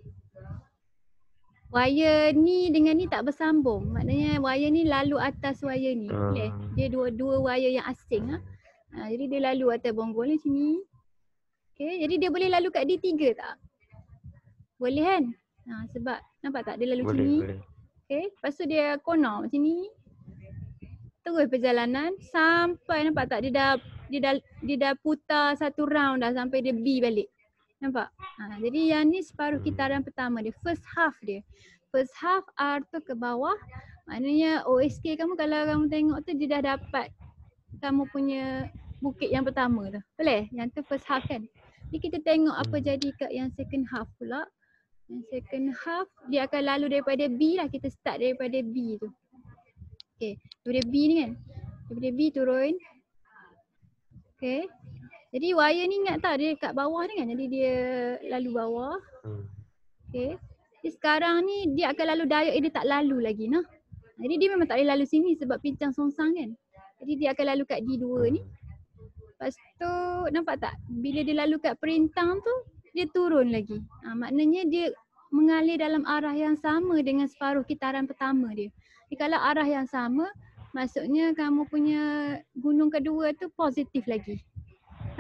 Wire ni dengan ni tak bersambung. Maknanya wire ni lalu atas wire ni. Uh. Okay. Dia dua-dua wire yang asing. Ha? Ha, jadi dia lalu atas bonggol ni sini. Okay. Jadi dia boleh lalu kat D tiga tak? Boleh kan? Ha, sebab nampak tak dia lalu boleh, sini. Boleh. Okay. Lepas tu dia corner macam ni. Terus perjalanan sampai nampak tak dia dah dia dah dia dah putar satu round dah sampai dia B balik. Nampak? Ha, jadi yang ni separuh kitaran pertama dia. First half dia. First half R tu ke bawah. Maknanya O S K kamu kalau kamu tengok tu dia dah dapat kamu punya bukit yang pertama tu. Boleh? Yang tu first half kan? Jadi kita tengok apa jadi kat yang second half pula. Yang second half dia akan lalu daripada B lah. Kita start daripada B tu. Okay. Daripada B ni kan? Daripada B turun. Okay. Jadi wire ni ingat tak dia kat bawah ni kan, jadi dia lalu bawah. Hmm. Okay. Jadi sekarang ni dia akan lalu diod dia tak lalu lagi nah. Jadi dia memang tak boleh lalu sini sebab pincang songsang kan. Jadi dia akan lalu kat D dua ni. Lepas tu nampak tak bila dia lalu kat perintang tu dia turun lagi. Ha, maknanya dia mengalir dalam arah yang sama dengan separuh kitaran pertama dia. Jadi kalau arah yang sama maksudnya kamu punya gunung kedua tu positif lagi.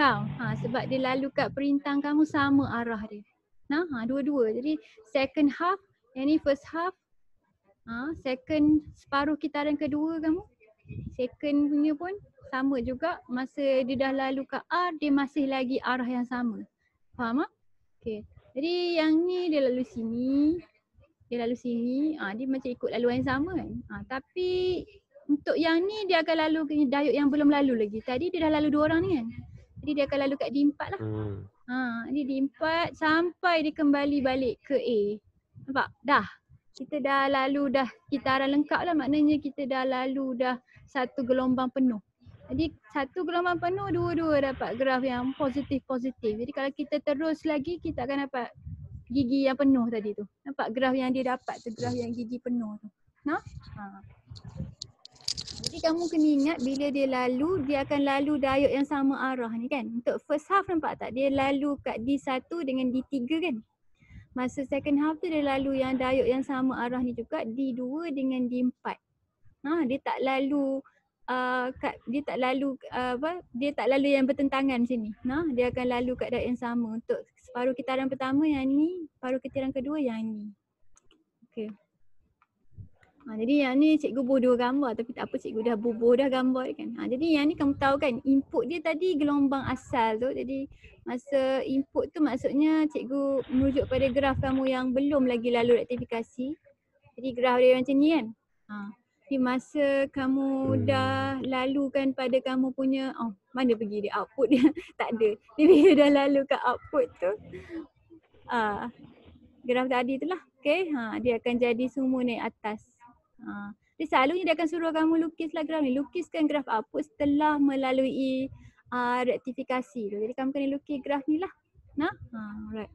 Faham? Ha, sebab dia lalu kat perintang kamu sama arah dia. Nah, ha, dua-dua. Jadi second half, yang ni first half, ha, second separuh kitaran kedua kamu, second punya pun sama juga. Masa dia dah lalu kat R, dia masih lagi arah yang sama. Faham tak? Okay. Jadi yang ni dia lalu sini, dia lalu sini, ha, dia macam ikut laluan yang sama kan. Ha, tapi untuk yang ni dia akan lalu ke diode yang belum lalu lagi. Tadi dia dah lalu dua orang ni kan. Jadi dia akan lalu kat D empat lah. Hmm. Ha, ni D empat sampai dia kembali balik ke A. Nampak? Dah. Kita dah lalu dah kitaran lengkap lah, maknanya kita dah lalu dah satu gelombang penuh. Jadi satu gelombang penuh, dua-dua dapat graf yang positif-positif. Jadi kalau kita terus lagi, kita akan dapat gigi yang penuh tadi tu. Nampak graf yang dia dapat tu, graf yang gigi penuh tu. Nah? Ha. Jadi kamu kena ingat bila dia lalu, dia akan lalu diode yang sama arah ni kan. Untuk first half nampak tak? Dia lalu kat D satu dengan D tiga kan. Masa second half tu dia lalu yang diode yang sama arah ni juga, D dua dengan D empat. Ha, dia tak lalu uh, kat, dia tak lalu uh, apa? Dia tak lalu yang bertentangan sini. Nah, dia akan lalu kat diode yang sama. Untuk separuh kitaran pertama yang ni, separuh kitaran kedua yang ni. Okey. Ha, jadi yang ni cikgu bubuh dua gambar, tapi tak apa, cikgu dah bubuh dah gambar kan. Ha, jadi yang ni kamu tahu kan, input dia tadi gelombang asal tu. Jadi masa input tu maksudnya cikgu merujuk pada graf kamu yang belum lagi lalu rektifikasi. Jadi graf dia macam ni kan. Ha. Jadi masa kamu Hmm. dah lalukan pada kamu punya, oh mana pergi dia output dia, tak ada. Dia bila dah lalu kat output tu, ah, graf tadi tu lah. Okay, ha, dia akan jadi semua naik atas. Ha. Dia selalunya dia akan suruh kamu lukislah graf ni. Lukiskan graf output setelah melalui uh, rektifikasi tu. Jadi kamu kena lukis graf ni lah. Nah, ha, alright.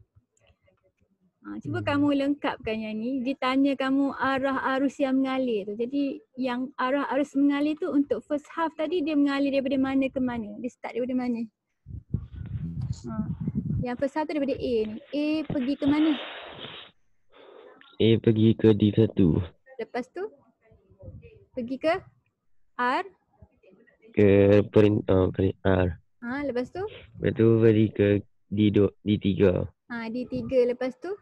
Ha, cuba Hmm. kamu lengkapkan yang ni. Dia tanya kamu arah arus yang mengalir tu. Jadi yang arah arus mengalir tu untuk first half tadi dia mengalir daripada mana ke mana? Dia start daripada mana? Ha. Yang first half tu daripada A ni. A pergi ke mana? A pergi ke D satu. Lepas tu pergi ke R. Ke perin, uh, perin, R. Ha, lepas tu Lepas tu pergi ke D dua, D tiga. ha, D tiga. Lepas tu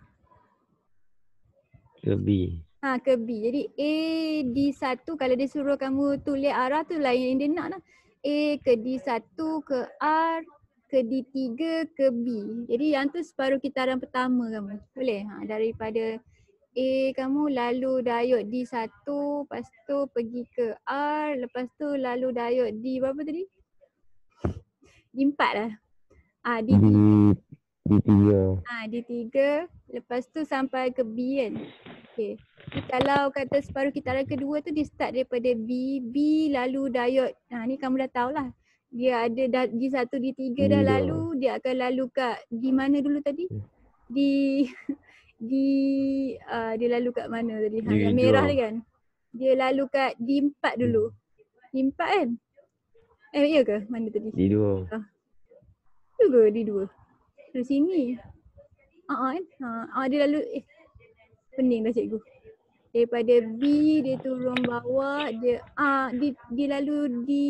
Ke B. ha, ke B. Jadi A D satu, kalau dia suruh kamu tulis arah tu lain yang dia nak lah. A ke D satu, ke R, ke D tiga, ke B. Jadi yang tu separuh kitaran pertama kamu. Boleh? Ha, daripada A kamu lalu diode D satu, lepas tu pergi ke R, lepas tu lalu diode D berapa tadi? D empat lah. Ah, D D, D tiga. Ah, D tiga, lepas tu sampai ke B kan. Okay. Jadi kalau kata separuh kitaran kedua tu dia start daripada B, B lalu diode. Ha, ni kamu dah tahulah. Dia ada dah D satu, D tiga dah D dua. lalu, dia akan lalu kat D mana dulu tadi? Di di uh, dia lalu kat mana tadi? Ha, yang merah ni kan. Dia lalu kat D empat dulu. D empat kan? Eh, iya ke? Mana tadi? D dua. Ah. Tu ke D dua? Dari sini. Ah, uh, kan? Ha, uh, dia lalu eh pening dah cikgu. Daripada B dia turun bawah, dia ah uh, dia, dia lalu di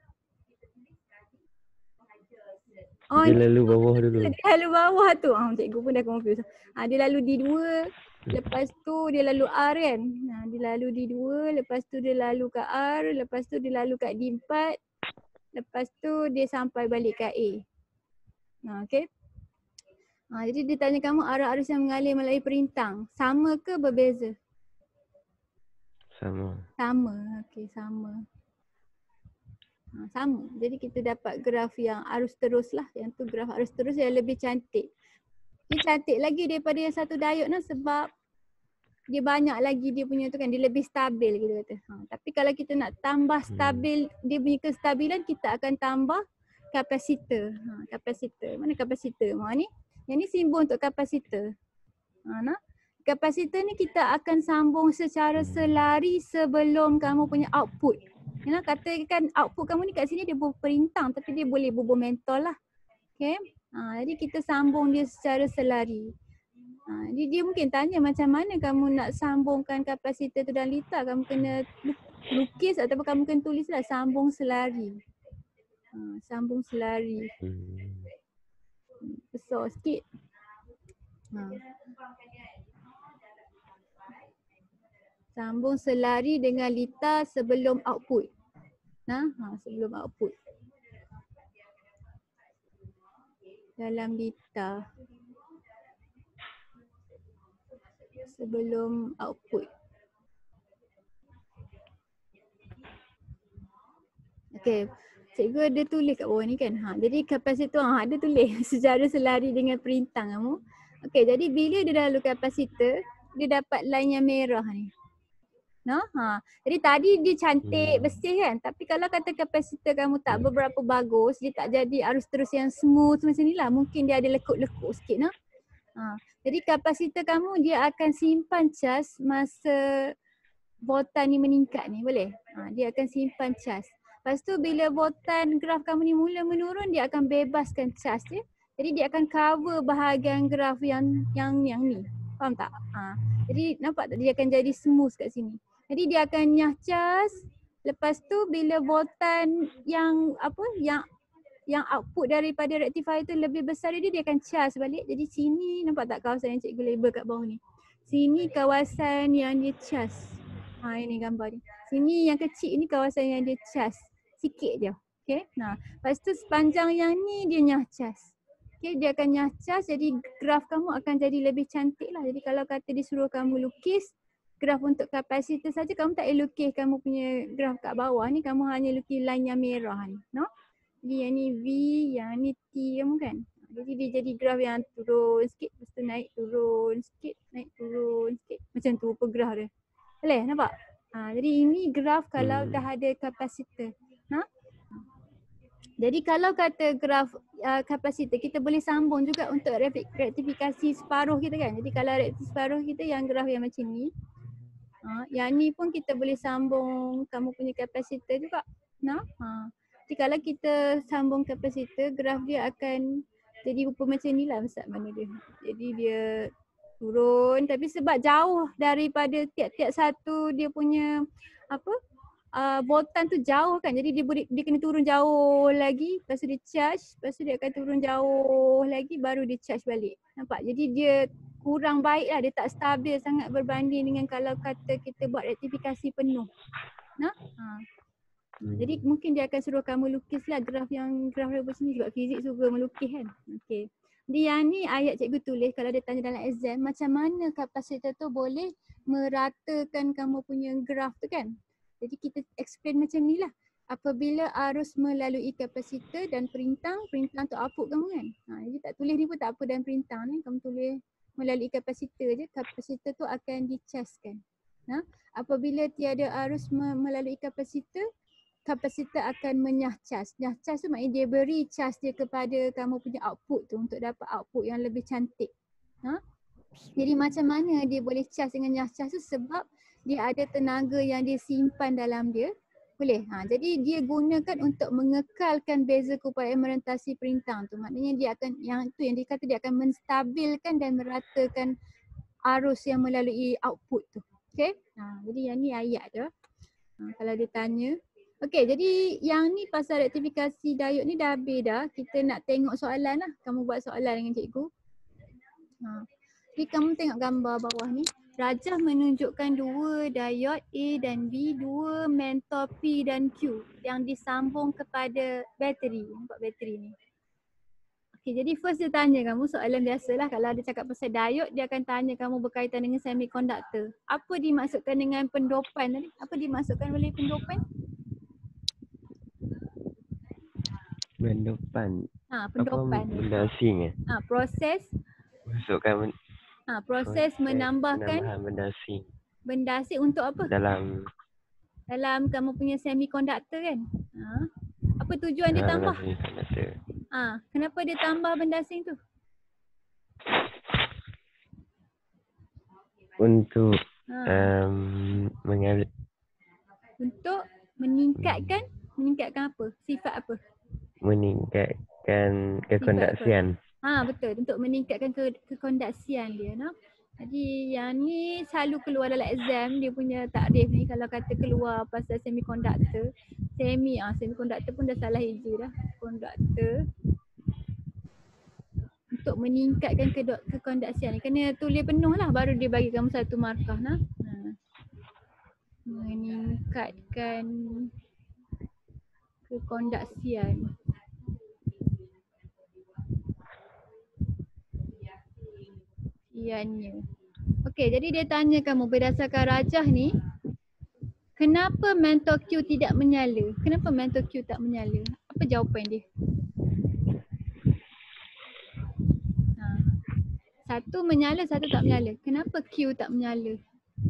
Oh, dia lalu bawah dulu. Dia lalu bawah tu. Ah, cikgu pun dah confuse. Ah, dia lalu D dua, lepas tu dia lalu R kan. Nah, dia lalu D dua, lepas tu dia lalu kat R, lepas tu dia lalu kat D empat. Lepas tu dia sampai balik kat A. Nah, okey. Ah, jadi dia tanya kamu arah arus yang mengalir melalui perintang. Sama ke berbeza? Sama. Sama. Okey, sama. Ha, sama. Jadi kita dapat graf yang arus terus lah. Yang tu graf arus terus yang lebih cantik. Dia cantik lagi daripada yang satu diode lah sebab dia banyak lagi dia punya tu kan. Dia lebih stabil kita kata. Ha, tapi kalau kita nak tambah stabil, hmm. dia punya kestabilan, kita akan tambah kapasitor. Ha, kapasitor. Mana kapasitor? Ha, ni. Yang ni simbol untuk kapasitor. Ha, nah. Kapasitor ni kita akan sambung secara selari sebelum kamu punya output. You know, katakan output kamu ni kat sini dia berperintang tapi dia boleh bubuh mentol lah. Okay. Ha, jadi kita sambung dia secara selari. Ha, jadi dia mungkin tanya macam mana kamu nak sambungkan kapasitor tu dan lita. Kamu kena lukis ataupun kamu kena tulis lah sambung selari. Ha, sambung selari. Hmm. Besar sikit. Ha. Sambung selari dengan litar sebelum output. Nah, ha, sebelum output. Dalam litar. Sebelum output. Okey. Cikgu ada tulis kat bawah ni kan. Ha, jadi kapasitor ha, ada tulis secara selari dengan perintah kamu. Okey, jadi bila dia dah lalu kapasitor, dia dapat line yang merah ni. No? Ha. Jadi tadi dia cantik, Hmm. bersih kan. Tapi kalau kata kapasitor kamu tak beberapa bagus, dia tak jadi arus terus yang smooth macam ni lah. Mungkin dia ada lekuk-lekuk sikit. No? Ha. Jadi kapasitor kamu dia akan simpan cas masa voltan ni meningkat ni. Boleh? Ha. Dia akan simpan cas. Lepas tu bila voltan graf kamu ni mula menurun, dia akan bebaskan cas dia. Jadi dia akan cover bahagian graf yang yang yang ni. Faham tak? Ha. Jadi nampak tak dia akan jadi smooth kat sini. Jadi dia akan nyah cas. Lepas tu bila voltan yang apa yang yang output daripada rectifier tu lebih besar dia, dia akan cas balik. Jadi sini nampak tak kawasan yang cikgu label kat bawah ni. Sini kawasan yang dia cas. Ha, ini gambar ni. Sini yang kecil ni kawasan yang dia cas. Sikit je. Okay. Nah, lepas tu sepanjang yang ni dia nyah cas. Okay, dia akan nyah cas jadi graf kamu akan jadi lebih cantik lah. Jadi kalau kata disuruh kamu lukis graf untuk kapasitor saja, kamu tak payah lukis kamu punya graf kat bawah ni, kamu hanya lukis line yang merah ni. No? Jadi yang ni V, yang ni T kamu kan. Jadi dia jadi graf yang turun sikit, lepas tu naik turun sikit, naik turun sikit. Macam tu apa graf dia. Boleh nampak? Ha, jadi ini graf kalau Hmm. dah ada kapasitor. Ha? Jadi kalau kata graf uh, kapasitor, kita boleh sambung juga untuk rektifikasi separuh kita kan. Jadi kalau rektifikasi separuh kita yang graf yang macam ni. Ha, yang ni pun kita boleh sambung kamu punya kapasitor juga. Nah, ha. Jadi kalau kita sambung kapasitor, graf dia akan jadi rupa macam ni lah Ustaz mana dia. Jadi dia turun tapi sebab jauh daripada tiap-tiap satu dia punya apa uh, voltan tu jauh kan. Jadi dia boleh dia kena turun jauh lagi, lepas tu dia charge, lepas tu dia akan turun jauh lagi baru dia charge balik. Nampak? Jadi dia kurang baik lah, dia tak stabil sangat berbanding dengan kalau kata kita buat rektifikasi penuh. Nah, ha. Hmm. Jadi mungkin dia akan suruh kamu lukis lah graf yang graf dia macam ni sebab fizik suka melukis kan. Okey. Jadi yang ni ayat cikgu tulis kalau dia tanya dalam exam macam mana kapasitor tu boleh meratakan kamu punya graf tu kan. Jadi kita explain macam ni lah. Apabila arus melalui kapasitor dan perintang, perintang tu output kamu kan. Ha, jadi tak tulis ni pun tak apa dan perintang ni, kamu tulis melalui kapasitor je, kapasitor tu akan dicaskan. Nah, apabila tiada arus melalui kapasitor, kapasitor akan menyah cas. Nyah cas tu maknanya dia beri cas dia kepada kamu punya output tu untuk dapat output yang lebih cantik. Ha? Jadi macam mana dia boleh cas dengan nyah cas tu sebab dia ada tenaga yang dia simpan dalam dia. Boleh. Ha, jadi dia gunakan untuk mengekalkan beza keupayaan merentasi perintang tu. Maknanya dia akan, yang tu yang dia kata dia akan menstabilkan dan meratakan arus yang melalui output tu. Okay. Ha, jadi yang ni ayat dia. Ha, kalau dia tanya. Okey, jadi yang ni pasal rektifikasi diod ni dah habis dah. Kita nak tengok soalan lah. Kamu buat soalan dengan cikgu. Ha. Jadi kamu tengok gambar bawah ni. Rajah menunjukkan dua diod A dan B, dua mentor P dan Q yang disambung kepada bateri. Nampak bateri ni. Okey, jadi first dia tanya kamu soalan biasalah. Kalau dia cakap pasal diod, dia akan tanya kamu berkaitan dengan semiconductor. Apa dimaksudkan dengan pendopan tadi? Apa dimaksudkan oleh pendopan? Pendopan. Ha, Apa pendopan. benda asing eh? Ha, proses Masukkan men- ha, proses menambahkan penambahan benda asing benda asing untuk apa? dalam Dalam kamu punya semiconductor kan? Ha. Apa tujuan dia dalam tambah? semiconductor. Ha, kenapa dia tambah benda asing tu? Untuk Ha. um, mengal- Untuk meningkatkan meningkatkan apa? Sifat apa? meningkatkan kekondaksian. Ha, betul, untuk meningkatkan ke kekondaksian dia, no? Jadi yang ni selalu keluar dalam exam, dia punya takrif ni kalau kata keluar pasal semiconductor. Semi ah semiconductor pun dah salah hija dah. Conductor untuk meningkatkan kedok kekondaksian ni. Kena tulis penuh lah baru dia bagi kamu satu markah nah. Ha. Meningkatkan kekondaksian. Ianya. Okey, jadi dia tanya kamu berdasarkan rajah ni, kenapa mentor Q tidak menyala? Kenapa mentor Q tak menyala? Apa jawapan dia? Ha. Satu menyala, satu tak menyala. Kenapa Q tak menyala?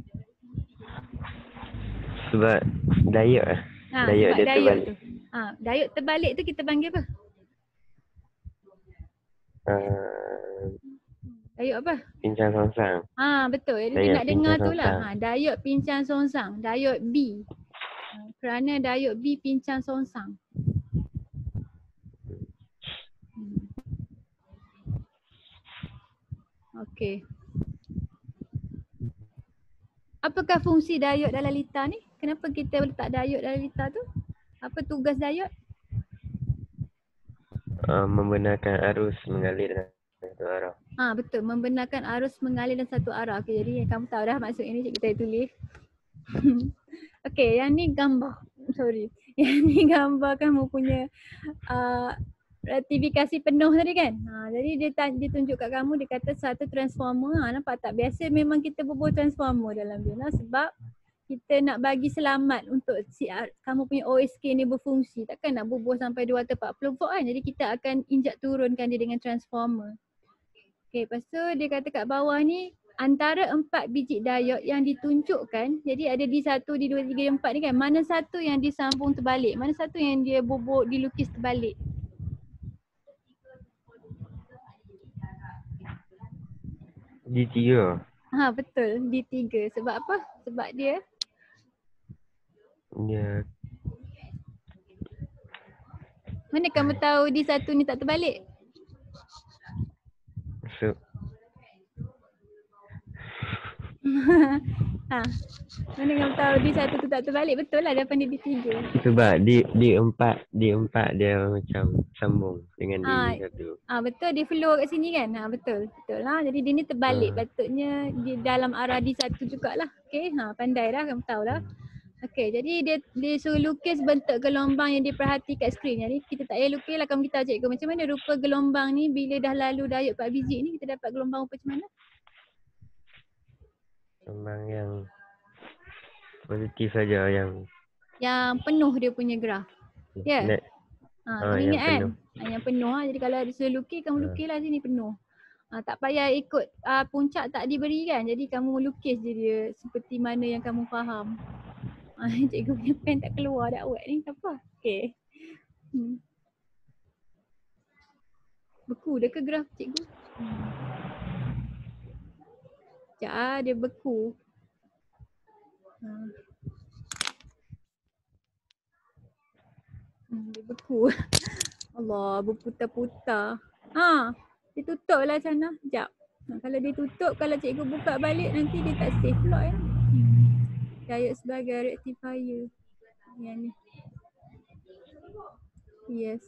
Sebab diode lah. Ha, Diode sebab dia diode terbalik. tu. Ha, diode terbalik tu kita panggil apa? Uh, Diode apa? pincang songsang. Ha, betul. Jadi Diode nak dengar pincang tu lah. songsang. Ha, diode pincang songsang. Diode B. Ha, kerana diode B pincang songsang. Hmm. Okey. Apakah fungsi diode dalam litar ni? Kenapa kita letak diode dalam litar tu? Apa tugas diode? Uh, membenarkan arus mengalir dalam satu arah. Ah ha, betul, membenarkan arus mengalir dalam satu arah. Okey, jadi kamu tahu dah maksud ini cikgu tadi tulis. Okey, yang ni gambar. Sorry. Yang ni gambar kamu punya uh, ratifikasi penuh tadi kan. Ha, jadi dia, dia tunjuk kat kamu, dia kata satu transformer. Ha, nampak tak? Biasa memang kita berbual transformer dalam dia lah sebab kita nak bagi selamat untuk si kamu punya O S K ni berfungsi. Takkan nak bubuh sampai dua ratus empat puluh volt kan. Jadi kita akan injak turunkan dia dengan transformer. Okey, lepas tu dia kata kat bawah ni antara empat biji diode yang ditunjukkan. Jadi ada D satu, D dua, D tiga, D empat ni kan. Mana satu yang disambung terbalik? Mana satu yang dia bubuh dilukis terbalik? D tiga. Ha, betul, D tiga. Sebab apa? Sebab dia Dia mana kamu tahu D satu ni tak terbalik? So, ha. Mana kamu tahu D satu tu tak terbalik? Betul lah dia pandai D tiga. sebab D, D empat, D empat dia macam sambung dengan Ah, D satu. Ah betul, dia flow kat sini kan. Ha, betul. Betul lah. Jadi dia ni terbalik. Ah. Patutnya di dalam arah D satu jugalah. Okey, ha pandai dah, kamu tahu dah. Okey, jadi dia dia suruh lukis bentuk gelombang yang diperhati kat skrin. Jadi kita tak payah lukis lah, kamu kita cikgu macam mana rupa gelombang ni bila dah lalu diode empat biji ni kita dapat gelombang rupa macam mana? Gelombang yang positif saja, yang Yang penuh dia punya graf. Ya. Yeah. net. Ha, Ah, kamu yang ingat kan? penuh. Ha, yang penuh ha. Jadi kalau ada suruh lukis, kamu Ah. lukislah sini penuh. Ha, tak payah ikut uh, puncak tak diberi kan. Jadi kamu lukis je dia seperti mana yang kamu faham. Ha, cikgu punya pen tak keluar dakwat ni. Apa? Okey. Hmm. Beku dah ke graf cikgu? Hmm. Sekejap ah, dia beku. Ha. Hmm, dia beku. Allah, berputar-putar. Ha, dia tutup lah sana. Sekejap. Ha, kalau dia tutup, kalau cikgu buka balik nanti dia tak save pula ya. Hmm. Diode sebagai rectifier. Yang ni. Yes.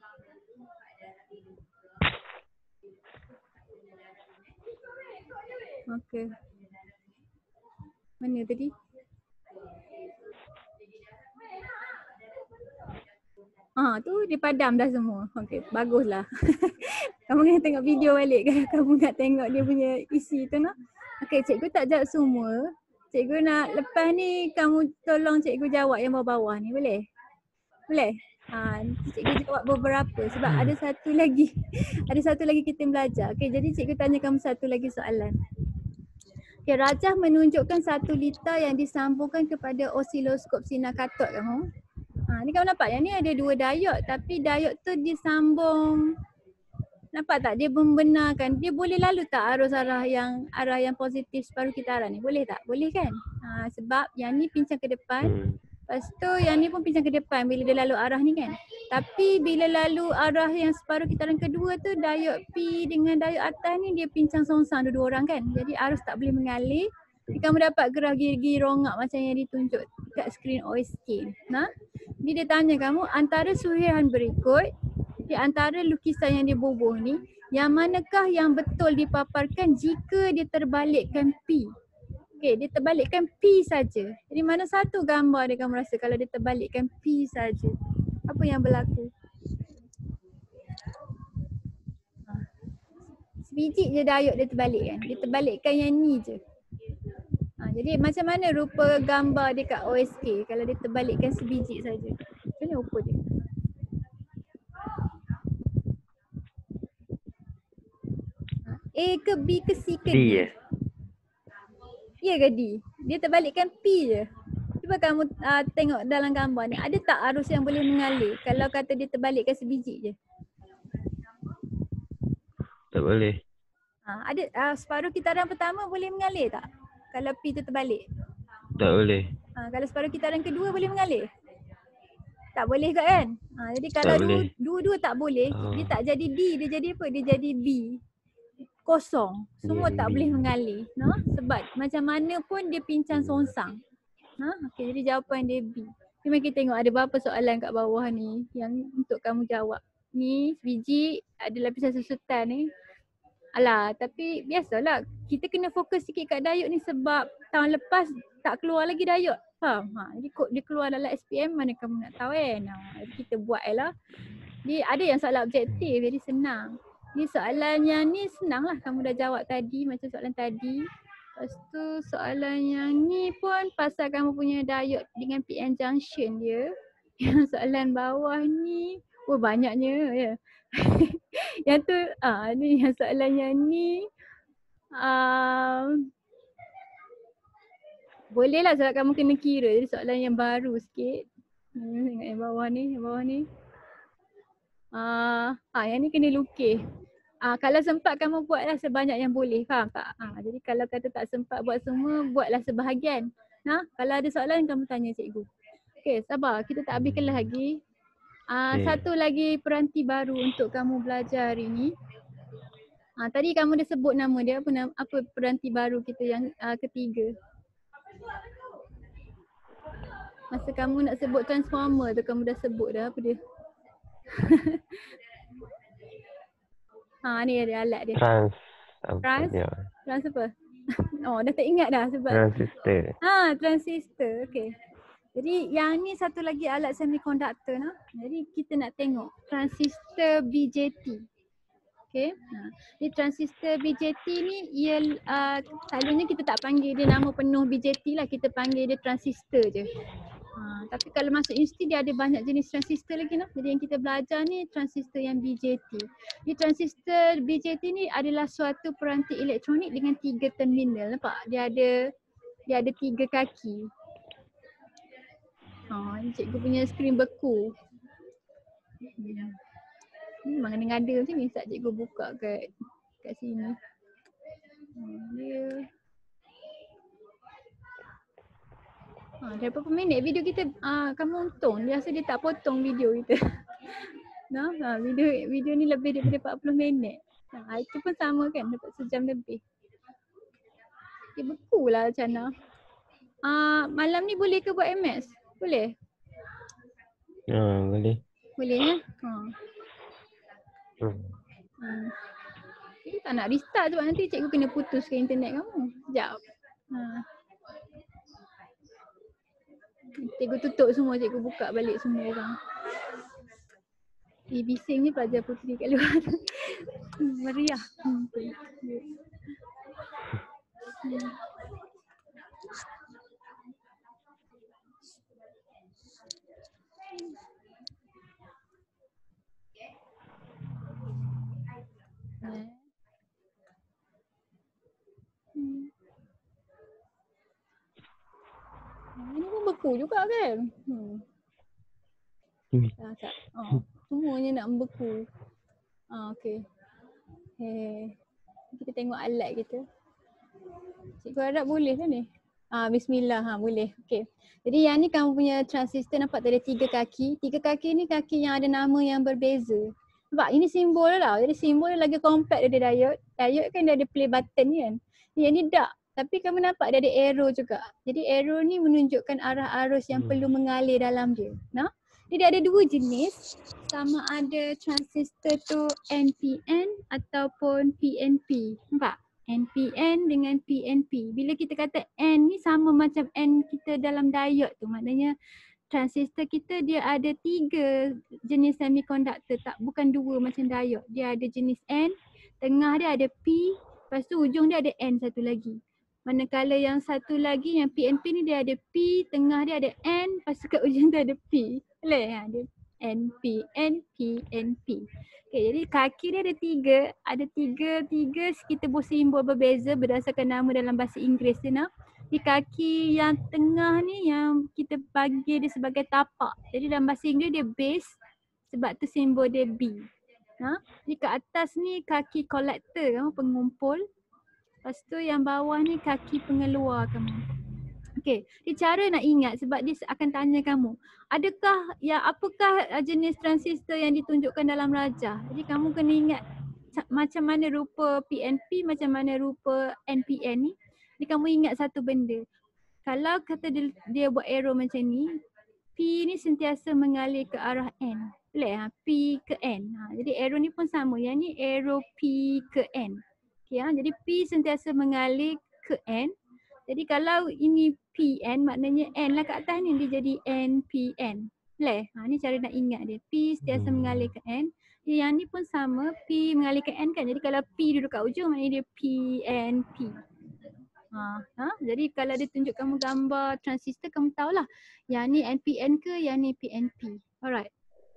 Okey. Mana tadi? Ah, tu dia padam dah semua. Okey, baguslah. Kamu kena tengok video balik kan. Kamu nak tengok dia punya isi tu nak. Okey, cikgu tak jawab semua. Cikgu nak lepas ni kamu tolong cikgu jawab yang bawah-bawah ni, boleh? Boleh? Ha, cikgu jawab beberapa sebab ada satu lagi. Ada satu lagi kita belajar. Okey, jadi cikgu tanya kamu satu lagi soalan. Okey, rajah menunjukkan satu litar yang disambungkan kepada osiloskop sinar katod kamu. Ha, ni kamu nampak yang ni ada dua diode tapi diode tu disambung. Nampak tak? Dia membenarkan. Dia boleh lalu tak arus arah yang arah yang positif separuh kitaran ni? Boleh tak? Boleh kan? Ha, sebab yang ni pincang ke depan. Hmm. Lepas tu yang ni pun pincang ke depan bila dia lalu arah ni kan. Tapi bila lalu arah yang separuh kitaran kedua tu, diod P dengan diod atas ni dia pincang songsang dua-dua orang kan. Jadi arus tak boleh mengalir. Jadi kamu dapat gerah gigi rongak macam yang ditunjuk kat skrin O S K. Nah, jadi dia tanya kamu antara suruhan berikut, di antara lukisan yang dibubuh ni, yang manakah yang betul dipaparkan jika dia terbalikkan P? Okey, dia terbalikkan P saja. Jadi mana satu gambar dia kamu rasa kalau dia terbalikkan P saja? Apa yang berlaku? Ha. Sebiji je diod dia terbalikkan. Dia terbalikkan yang ni je. Ha, jadi macam mana rupa gambar dia kat O S K kalau dia terbalikkan sebiji saja? Macam mana rupa dia? A ke B ke C ke D? D ya? Ya ke D? Dia terbalikkan P je. Cuba kamu uh, tengok dalam gambar ni, ada tak arus yang boleh mengalir kalau kata dia terbalikkan sebiji je? Tak boleh. Ha, ada uh, separuh kitaran pertama boleh mengalir tak? Kalau P tu terbalik. Tak boleh. Ha, kalau separuh kitaran kedua boleh mengalir? Tak boleh ke kan? Ha, jadi kalau boleh. dua-dua tak boleh, Oh. dia tak jadi D, dia jadi apa? Dia jadi B. Kosong. Semua Dia tak B. boleh mengalir. No? Sebab macam mana pun dia pincang songsang. Ha? Okay, jadi jawapan dia B. Cuma kita tengok ada berapa soalan kat bawah ni yang untuk kamu jawab. Ni sebiji ada lapisan susutan ni. Alah, tapi biasalah kita kena fokus sikit kat diod ni sebab tahun lepas tak keluar lagi diod. Faham? Ha, jadi kod dia keluar dalam S P M mana kamu nak tahu kan? Ha, jadi kita buat lah. Dia ada yang soalan objektif, jadi senang. Ni soalan yang ni senang lah, kamu dah jawab tadi macam soalan tadi. Lepas tu soalan yang ni pun pasal kamu punya diod dengan P N junction dia. Yang soalan bawah ni, oh banyaknya ya. Yang tu, ah ni yang soalan yang ni. Um, boleh lah sebab kamu kena kira, jadi soalan yang baru sikit. Hmm, tengok yang bawah ni, yang bawah ni. Ah, uh, ah, yang ni kena lukis. Ah, kalau sempat kamu buatlah sebanyak yang boleh, faham tak? Ah, jadi kalau kata tak sempat buat semua, buatlah sebahagian. Nah, kalau ada soalan kamu tanya cikgu. Okey, sabar, kita tak habis kelas lagi. Ah, Okay. satu lagi peranti baru untuk kamu belajar hari ni. Ah, tadi kamu dah sebut nama dia, apa nama, apa peranti baru kita yang uh, ketiga? Masa kamu nak sebut transformer tu kamu dah sebut dah apa dia? Ha ni ada alat dia. Trans. Apa Trans? dia? Trans apa? Oh dah tak ingat dah sebab. Transistor. Ha transistor. Okey. Jadi yang ni satu lagi alat semiconductor nah. Jadi kita nak tengok transistor B J T. Okey. Ha. Di transistor B J T ni ia uh, selalunya kita tak panggil dia nama penuh B J T lah, kita panggil dia transistor je. Ha, tapi kalau masuk universiti dia ada banyak jenis transistor lagi noh. Jadi yang kita belajar ni transistor yang B J T. Di transistor B J T ni adalah suatu peranti elektronik dengan tiga terminal. Nampak? Dia ada dia ada tiga kaki. Ha, ni cikgu punya skrin beku. Hmm. Memang kena ngada macam ni saat cikgu buka kat kat sini. Hmm, dia Ha, dah berapa minit video kita, uh, kamu untung dia rasa dia tak potong video kita. Nah, ha, video video ni lebih daripada empat puluh minit. Ha, itu pun sama kan, dapat sejam lebih. Okay, beku lah Chana. Uh, malam ni boleh ke buat M S? Boleh? Ha, boleh. Boleh ya? Ha. Hmm. Hmm. Jadi tak nak restart sebab nanti cikgu kena putuskan internet kamu. Sekejap. Ha. Cikgu tutup semua, cikgu buka balik semua orang. Eh, bising ni pelajar puteri kat luar. Meriah. Hmm. Hmm. Hmm. Ini pun beku juga kan? Hmm. Tak, tak. Oh, semuanya nak membeku. Ah, okey. Hey. Kita tengok alat kita. Cikgu harap boleh lah ni. Ah, bismillah, ha, boleh. Okey. Jadi yang ni kamu punya transistor nampak tak ada tiga kaki. Tiga kaki ni kaki yang ada nama yang berbeza. Nampak? Ini simbol tau. Jadi simbol lagi compact daripada diode. Diode kan dia ada play button ni kan. Yang ni tak. Tapi kamu nampak dia ada arrow juga. Jadi arrow ni menunjukkan arah arus yang Hmm. perlu mengalir dalam dia. Nah? Jadi ada dua jenis. Sama ada transistor tu N P N ataupun P N P. Nampak? N P N dengan P N P. Bila kita kata N ni sama macam N kita dalam diode tu. Maknanya transistor kita dia ada tiga jenis semiconductor. Tak, bukan dua macam diode. Dia ada jenis N, tengah dia ada P, lepas tu ujung dia ada N satu lagi. Manakala yang satu lagi yang P N P ni dia ada P, tengah dia ada N, lepas tu kat ujung tu ada P. Boleh? Ha, dia N, P, N, P, N, P. Okay, jadi kaki dia ada tiga, ada tiga, tiga kita buat simbol berbeza berdasarkan nama dalam bahasa Inggeris dia nak. Di kaki yang tengah ni yang kita bagi dia sebagai tapak. Jadi dalam bahasa Inggeris dia base, sebab tu simbol dia B. Ha? Di kat atas ni kaki collector kamu, pengumpul. Lepas tu yang bawah ni kaki pengeluar kamu. Okey, di cara nak ingat sebab dia akan tanya kamu, adakah ya apakah jenis transistor yang ditunjukkan dalam rajah? Jadi kamu kena ingat macam mana rupa P N P, macam mana rupa N P N ni. Jadi kamu ingat satu benda. Kalau kata dia, dia buat arrow macam ni, P ni sentiasa mengalir ke arah N. Boleh ha? P ke N. Ha, jadi arrow ni pun sama. Yang ni arrow P ke N. Okay, ha? Jadi P sentiasa mengalir ke N. Jadi kalau ini P N maknanya N lah kat atas ni, dia jadi N P N. Boleh? Ha, ni cara nak ingat dia. P sentiasa Hmm. mengalir ke N. Yang ni pun sama, P mengalir ke N kan. Jadi kalau P duduk kat ujung maknanya dia P N P. Ha, ha? Jadi kalau dia tunjuk kamu gambar transistor, kamu tahulah yang ni N P N ke, yang ni P N P. Alright.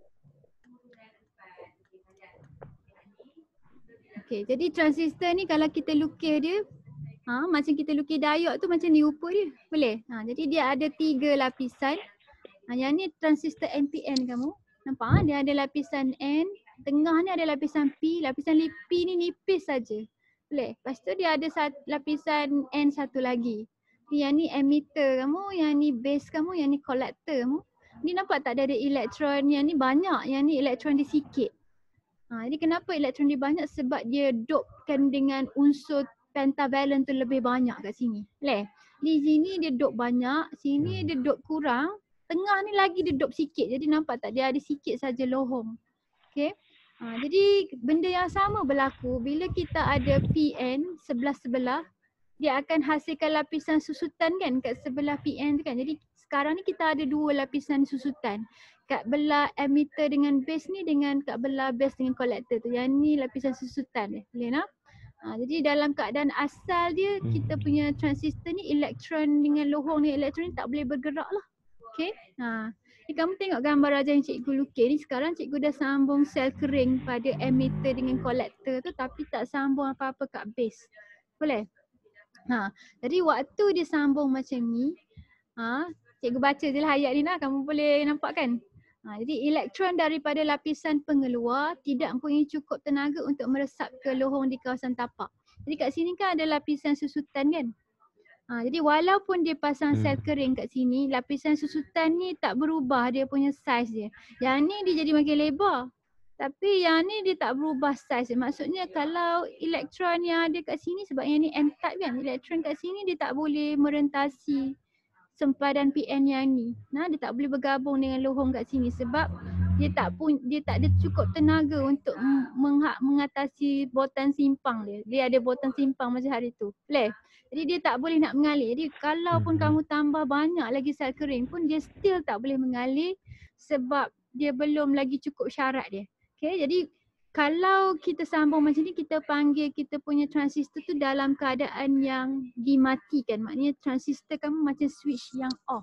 Okay, jadi transistor ni kalau kita lukis dia, ha, macam kita lukis diode tu macam ni rupa dia. Boleh? Ha, jadi dia ada tiga lapisan. Ha, yang ni transistor N P N kamu. Nampak ha? Dia ada lapisan N, tengah ni ada lapisan P, lapisan P ni nipis saja. Boleh? Lepas tu dia ada sat, lapisan N satu lagi. Yang ni emitter kamu, yang ni base kamu, yang ni collector kamu. Ni nampak tak dia ada elektron, yang ni banyak, yang ni elektron dia sikit. Ha, jadi kenapa elektron dia banyak? Sebab dia dopekan dengan unsur pentavalent tu lebih banyak kat sini. Boleh? Di sini dia dope banyak, sini dia dope kurang, tengah ni lagi dia dope sikit. Jadi nampak tak dia ada sikit saja lohong. Okay. Ha, jadi benda yang sama berlaku bila kita ada P N sebelah-sebelah, dia akan hasilkan lapisan susutan kan kat sebelah P N tu kan. Jadi sekarang ni kita ada dua lapisan susutan. Kat belah emitter dengan base ni, dengan kat belah base dengan collector tu. Yang ni lapisan susutan dia. Boleh nak? Ha, jadi dalam keadaan asal dia, kita punya transistor ni elektron dengan lohong ni, elektron ni tak boleh bergerak lah. Okay. Ha. Ni kamu tengok gambar rajah yang cikgu lukis ni, sekarang cikgu dah sambung sel kering pada emitter dengan collector tu tapi tak sambung apa-apa kat base. Boleh? Ha. Jadi waktu dia sambung macam ni, ha, cikgu baca je lah ayat ni lah, kamu boleh nampak kan? Ha, jadi elektron daripada lapisan pengeluar tidak mempunyai cukup tenaga untuk meresap ke lohong di kawasan tapak. Jadi kat sini kan ada lapisan susutan kan? Ha, jadi walaupun dia pasang sel kering kat sini, lapisan susutan ni tak berubah dia punya saiz dia. Yang ni dia jadi makin lebar. Tapi yang ni dia tak berubah saiz dia. Maksudnya kalau elektron yang ada kat sini, sebab yang ni N-type kan, elektron kat sini dia tak boleh merentasi sempadan P N yang ni. Nah, dia tak boleh bergabung dengan lohong kat sini sebab dia tak pun dia tak ada cukup tenaga untuk mengha- mengatasi botan simpang dia. Dia ada botan simpang macam hari tu. Boleh? Jadi dia tak boleh nak mengalir. Jadi kalau pun kamu tambah banyak lagi sel kering pun dia still tak boleh mengalir sebab dia belum lagi cukup syarat dia. Okay, jadi kalau kita sambung macam ni, kita panggil kita punya transistor tu dalam keadaan yang dimatikan. Maknanya transistor kamu macam switch yang off.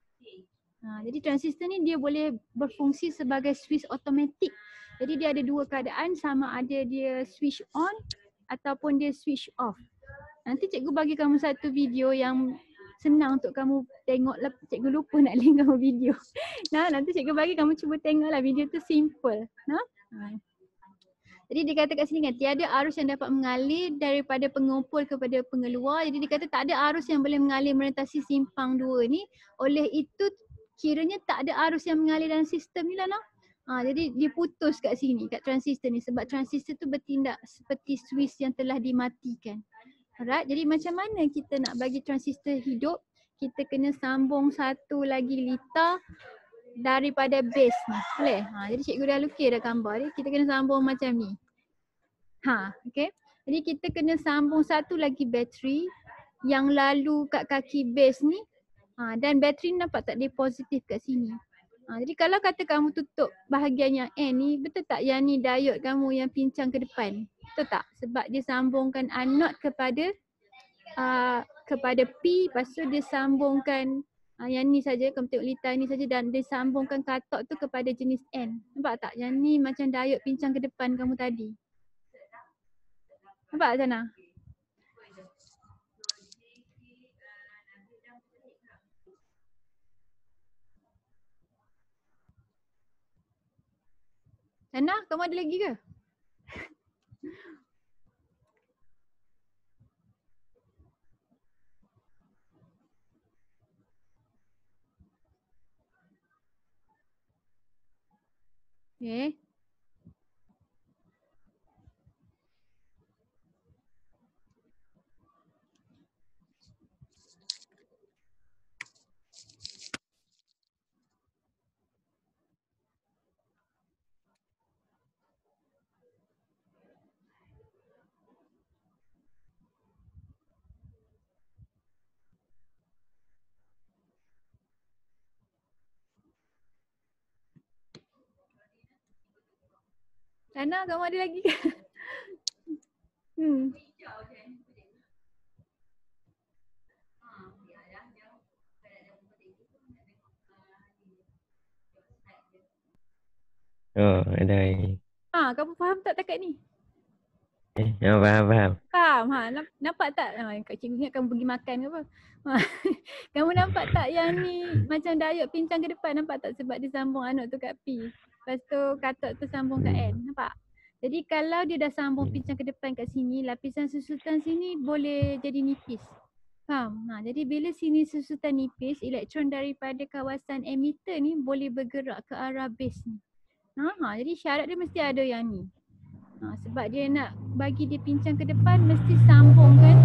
Ha, jadi transistor ni dia boleh berfungsi sebagai switch automatik. Jadi dia ada dua keadaan, sama ada dia switch on ataupun dia switch off. Nanti cikgu bagi kamu satu video yang senang untuk kamu tengok lah. Cikgu lupa nak link kamu video. Nah, nanti cikgu bagi kamu cuba tengok lah, video tu simple. Nah? Ha. Jadi dia kata kat sini kan, tiada arus yang dapat mengalir daripada pengumpul kepada pengeluar. Jadi dia kata tak ada arus yang boleh mengalir melintasi simpang dua ni. Oleh itu kiranya tak ada arus yang mengalir dalam sistem ni lah, no? Ha, jadi dia putus kat sini, kat transistor ni. Sebab transistor tu bertindak seperti switch yang telah dimatikan. Alright, jadi macam mana kita nak bagi transistor hidup? Kita kena sambung satu lagi litar daripada base ni. Boleh? Ha, jadi cikgu dah lukis dah gambar ni. Kita kena sambung macam ni. Ha, okay. Jadi kita kena sambung satu lagi bateri yang lalu kat kaki base ni. Ha, dan bateri ni nampak tak dia positif kat sini. Ha, jadi kalau kata kamu tutup bahagian yang N ni, betul tak yang ni diode kamu yang pincang ke depan? Betul tak? Sebab dia sambungkan anode kepada uh, kepada P, lepas tu dia sambungkan uh, yang ni saja, kamu tengok litar ni saja, dan dia sambungkan katok tu kepada jenis N. Nampak tak? Yang ni macam diode pincang ke depan kamu tadi. Nampak tak sana? Sana, kamu ada lagi ke? Okay. Sana, kamu ada lagi ke? hmm. Oh, ada. Ha, kamu faham tak takat ni? Eh, oh, faham, faham. Faham? Ha, nampak tak? Ha, Kak Cikgu ingat kamu pergi makan ke apa? Ha, kamu nampak tak yang ni macam diode pincang ke depan? Nampak tak? Sebab dia sambung anode tu kat P. Lepas tu katok tu sambung kat N. Nampak? Jadi kalau dia dah sambung pincang ke depan kat sini, lapisan susutan sini boleh jadi nipis. Faham? Ha, jadi bila sini susutan nipis, elektron daripada kawasan emitter ni boleh bergerak ke arah base ni. Ha, ha, jadi syarat dia mesti ada yang ni. Ha, sebab dia nak bagi dia pincang ke depan, mesti sambungkan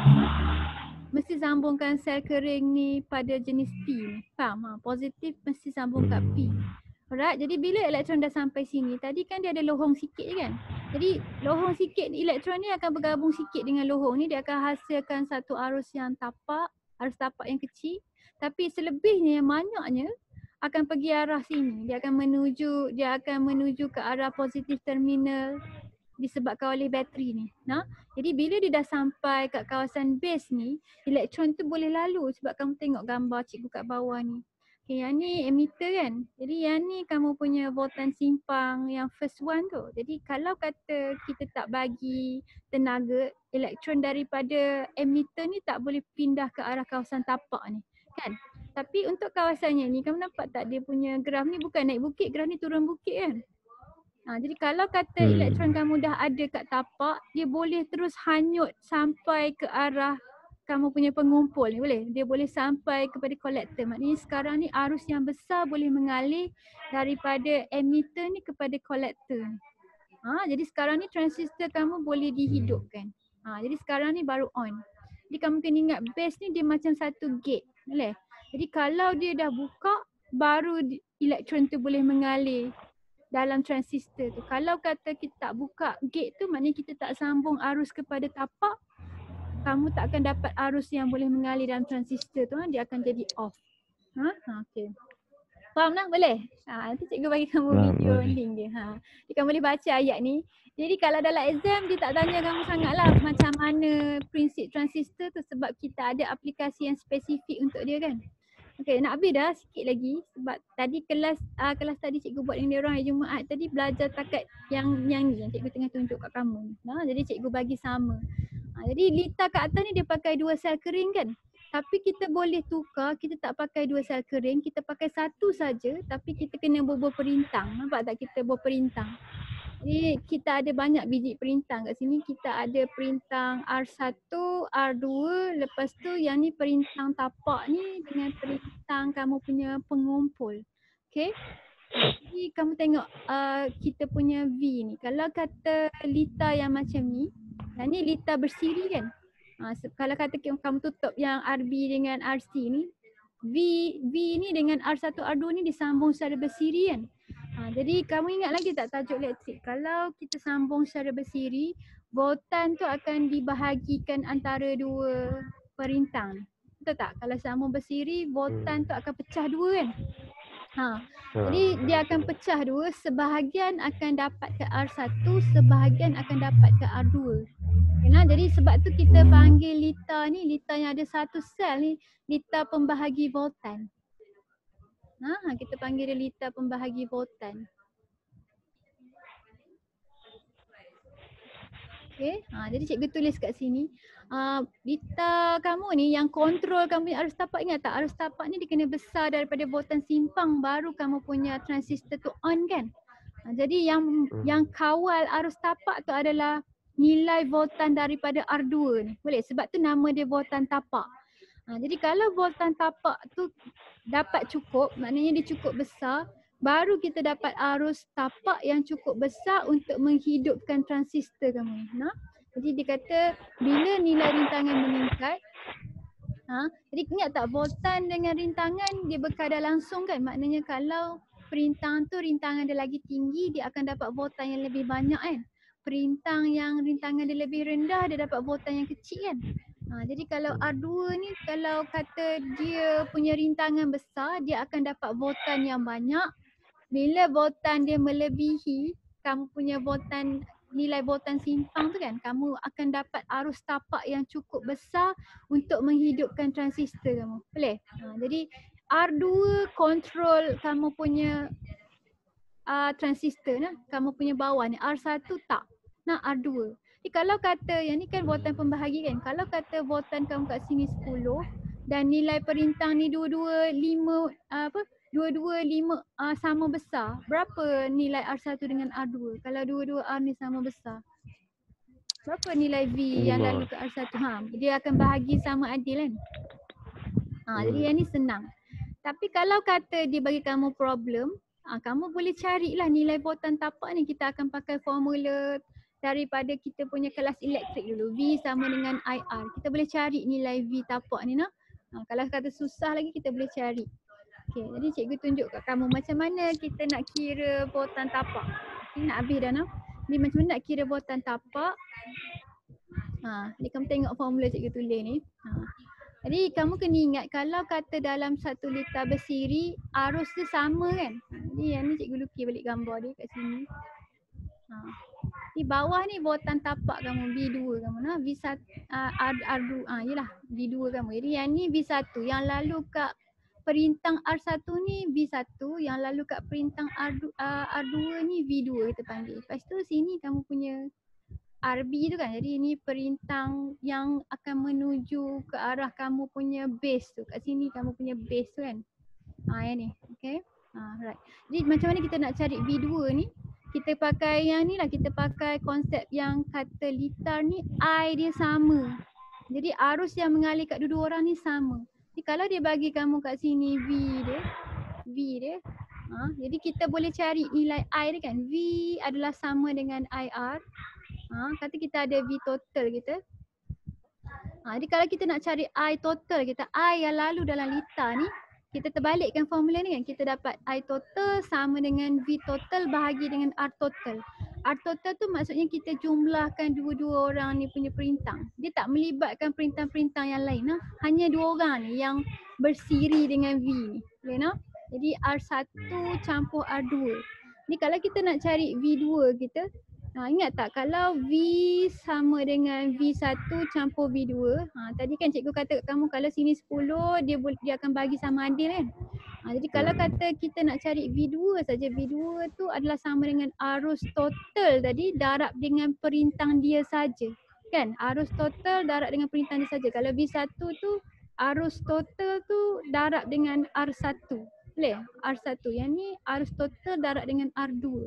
mesti sambungkan sel kering ni pada jenis P ni. Faham? Ha, positif mesti sambung kat P. Alright, jadi bila elektron dah sampai sini, tadi kan dia ada lohong sikit je kan? Jadi lohong sikit, elektron ni akan bergabung sikit dengan lohong ni, dia akan hasilkan satu arus yang tapak, arus tapak yang kecil. Tapi selebihnya yang banyaknya akan pergi arah sini. Dia akan menuju, dia akan menuju ke arah positif terminal disebabkan oleh bateri ni. Nah, jadi bila dia dah sampai kat kawasan base ni, elektron tu boleh lalu sebab kamu tengok gambar cikgu kat bawah ni. Okay, yang ni emitter kan. Jadi yang ni kamu punya voltan simpang yang first one tu. Jadi kalau kata kita tak bagi tenaga, elektron daripada emitter ni tak boleh pindah ke arah kawasan tapak ni. Kan? Tapi untuk kawasannya ni, kamu nampak tak dia punya graf ni bukan naik bukit, graf ni turun bukit kan? Ha, jadi kalau kata hmm. elektron kamu dah ada kat tapak, dia boleh terus hanyut sampai ke arah kamu punya pengumpul ni, boleh? Dia boleh sampai kepada kolektor. Maknanya sekarang ni arus yang besar boleh mengalir daripada emitter ni kepada kolektor ni. Ha, jadi sekarang ni transistor kamu boleh dihidupkan. Ha, jadi sekarang ni baru on. Jadi kamu kena ingat base ni dia macam satu gate. Boleh? Jadi kalau dia dah buka, baru elektron tu boleh mengalir dalam transistor tu. Kalau kata kita tak buka gate tu, maknanya kita tak sambung arus kepada tapak, kamu tak akan dapat arus yang boleh mengalir dalam transistor tu, ha? Dia akan jadi off. Ha? Ha, okay. Faham tak? Boleh? Ha, nanti cikgu bagi kamu Faham, video boleh. link dia. Ha. Jadi kamu boleh baca ayat ni. Jadi kalau dalam exam dia tak tanya kamu sangatlah macam mana prinsip transistor tu sebab kita ada aplikasi yang spesifik untuk dia kan. Okay, nak habis dah sikit lagi sebab tadi kelas uh, kelas tadi cikgu buat dengan dia orang hari Jumaat tadi belajar takat yang yang ni yang cikgu tengah tunjuk kat kamu. Nah, jadi cikgu bagi sama. Ha, jadi litar kat atas ni dia pakai dua sel kering kan. Tapi kita boleh tukar, kita tak pakai dua sel kering, kita pakai satu saja tapi kita kena berbual perintang. Nampak tak kita berperintang? Jadi kita ada banyak biji perintang kat sini. Kita ada perintang R satu, R dua, lepas tu yang ni perintang tapak ni dengan perintang kamu punya pengumpul. Okay. Ha, jadi kamu tengok uh, kita punya V ni. Kalau kata lita yang macam ni, yang ni lita bersiri kan. Ha, so, kalau kata kamu tutup yang R B dengan R C ni, V V ni dengan R satu, R dua ni disambung secara bersiri kan. Ha, jadi kamu ingat lagi tak tajuk elektrik? Kalau kita sambung secara bersiri, voltan tu akan dibahagikan antara dua perintang. Betul tak? Kalau sambung bersiri, voltan tu akan pecah dua kan? Ha, jadi dia akan pecah dua, sebahagian akan dapat ke R satu, sebahagian akan dapat ke R dua. Nah, jadi sebab tu kita panggil lita ni, lita yang ada satu sel ni, lita pembahagi voltan. Ha, kita panggil dia lita pembahagi voltan. Okay, ha, jadi cikgu tulis kat sini. Uh, lita kamu ni yang kontrol kamu punya arus tapak, ingat tak? Arus tapak ni dia kena besar daripada voltan simpang baru kamu punya transistor tu on kan? Ha, jadi yang yang kawal arus tapak tu adalah nilai voltan daripada R dua ni. Boleh? Sebab tu nama dia voltan tapak. Ha, jadi kalau voltan tapak tu dapat cukup, maknanya dia cukup besar, baru kita dapat arus tapak yang cukup besar untuk menghidupkan transistor kamu. Nah, jadi dia kata bila nilai rintangan meningkat, ha, jadi ingat tak voltan dengan rintangan dia berkadar langsung kan? Maknanya kalau perintang tu rintangan dia lagi tinggi, dia akan dapat voltan yang lebih banyak kan? Perintang yang rintangan dia lebih rendah, dia dapat voltan yang kecil kan? Ha, jadi kalau R dua ni kalau kata dia punya rintangan besar, dia akan dapat voltan yang banyak. Bila voltan dia melebihi kamu punya voltan, nilai voltan simpang tu kan, kamu akan dapat arus tapak yang cukup besar untuk menghidupkan transistor kamu. Boleh? Ha, jadi R dua kontrol kamu punya uh, transistor nah, kamu punya bawah ni. R satu tak. Nah, R dua. Jadi kalau kata yang ni kan voltan pembahagi kan. Kalau kata voltan kamu kat sini sepuluh dan nilai perintang ni dua-dua lima uh, apa? dua-dua lima uh, sama besar. Berapa nilai R satu dengan R dua? Kalau dua-dua R ni sama besar. Berapa nilai V yang lalu ke R satu? Ha, dia akan bahagi sama adil kan? Ha, jadi yang ni senang. Tapi kalau kata dia bagi kamu problem, ha, kamu boleh carilah nilai voltan tapak ni. Kita akan pakai formula daripada kita punya kelas elektrik dulu. V sama dengan I R. Kita boleh cari nilai V tapak ni. No? Ha, kalau kata susah lagi kita boleh cari. Okay, jadi cikgu tunjuk kat kamu macam mana kita nak kira voltan tapak. Okay, nak habis dah no? Jadi macam mana nak kira voltan tapak. Ha, ni kamu tengok formula cikgu tulis ni. Ha. Jadi kamu kena ingat kalau kata dalam satu lita bersiri, arus dia sama kan. Jadi yang ni cikgu lukis balik gambar dia kat sini. Ha. Di bawah ni voltan tapak kamu V dua kamu nah, V satu uh, R, R dua ah yalah V dua kamu. Jadi yang ni V satu, yang lalu kat perintang R satu ni V satu, yang lalu kat perintang R dua, uh, R dua ni V dua kita panggil. Lepas tu sini kamu punya R B tu kan. Jadi ini perintang yang akan menuju ke arah kamu punya base tu. Kat sini kamu punya base tu kan. Ha yang ni. Okay. Ha right. Jadi macam mana kita nak cari V dua ni? Kita pakai yang ni lah. Kita pakai konsep yang kata litar ni I dia sama. Jadi arus yang mengalir kat dua-dua orang ni sama. Jadi kalau dia bagi kamu kat sini V dia. V dia. Ha, jadi kita boleh cari nilai I dia kan. V adalah sama dengan I R. Ha, kata kita ada V total kita. Ha, jadi kalau kita nak cari I total kita, I yang lalu dalam lita ni, kita terbalikkan formula ni kan. Kita dapat I total sama dengan V total bahagi dengan R total. R total tu maksudnya kita jumlahkan dua-dua orang ni punya perintang. Dia tak melibatkan perintang-perintang yang lain. Nah. Hanya dua orang ni yang bersiri dengan V ni. Okay, no? Jadi R satu campur R dua. Ni kalau kita nak cari V dua kita, ha, ingat tak kalau V sama dengan V satu campur V dua, ha, tadi kan cikgu kata kat kamu kalau sini sepuluh dia boleh dia akan bagi sama adil kan. Ha, jadi kalau kata kita nak cari V dua saja, V dua tu adalah sama dengan arus total tadi darab dengan perintang dia saja. Kan? Arus total darab dengan perintang dia saja. Kalau V satu tu arus total tu darab dengan R satu. Boleh? R satu. Yang ni arus total darab dengan R dua.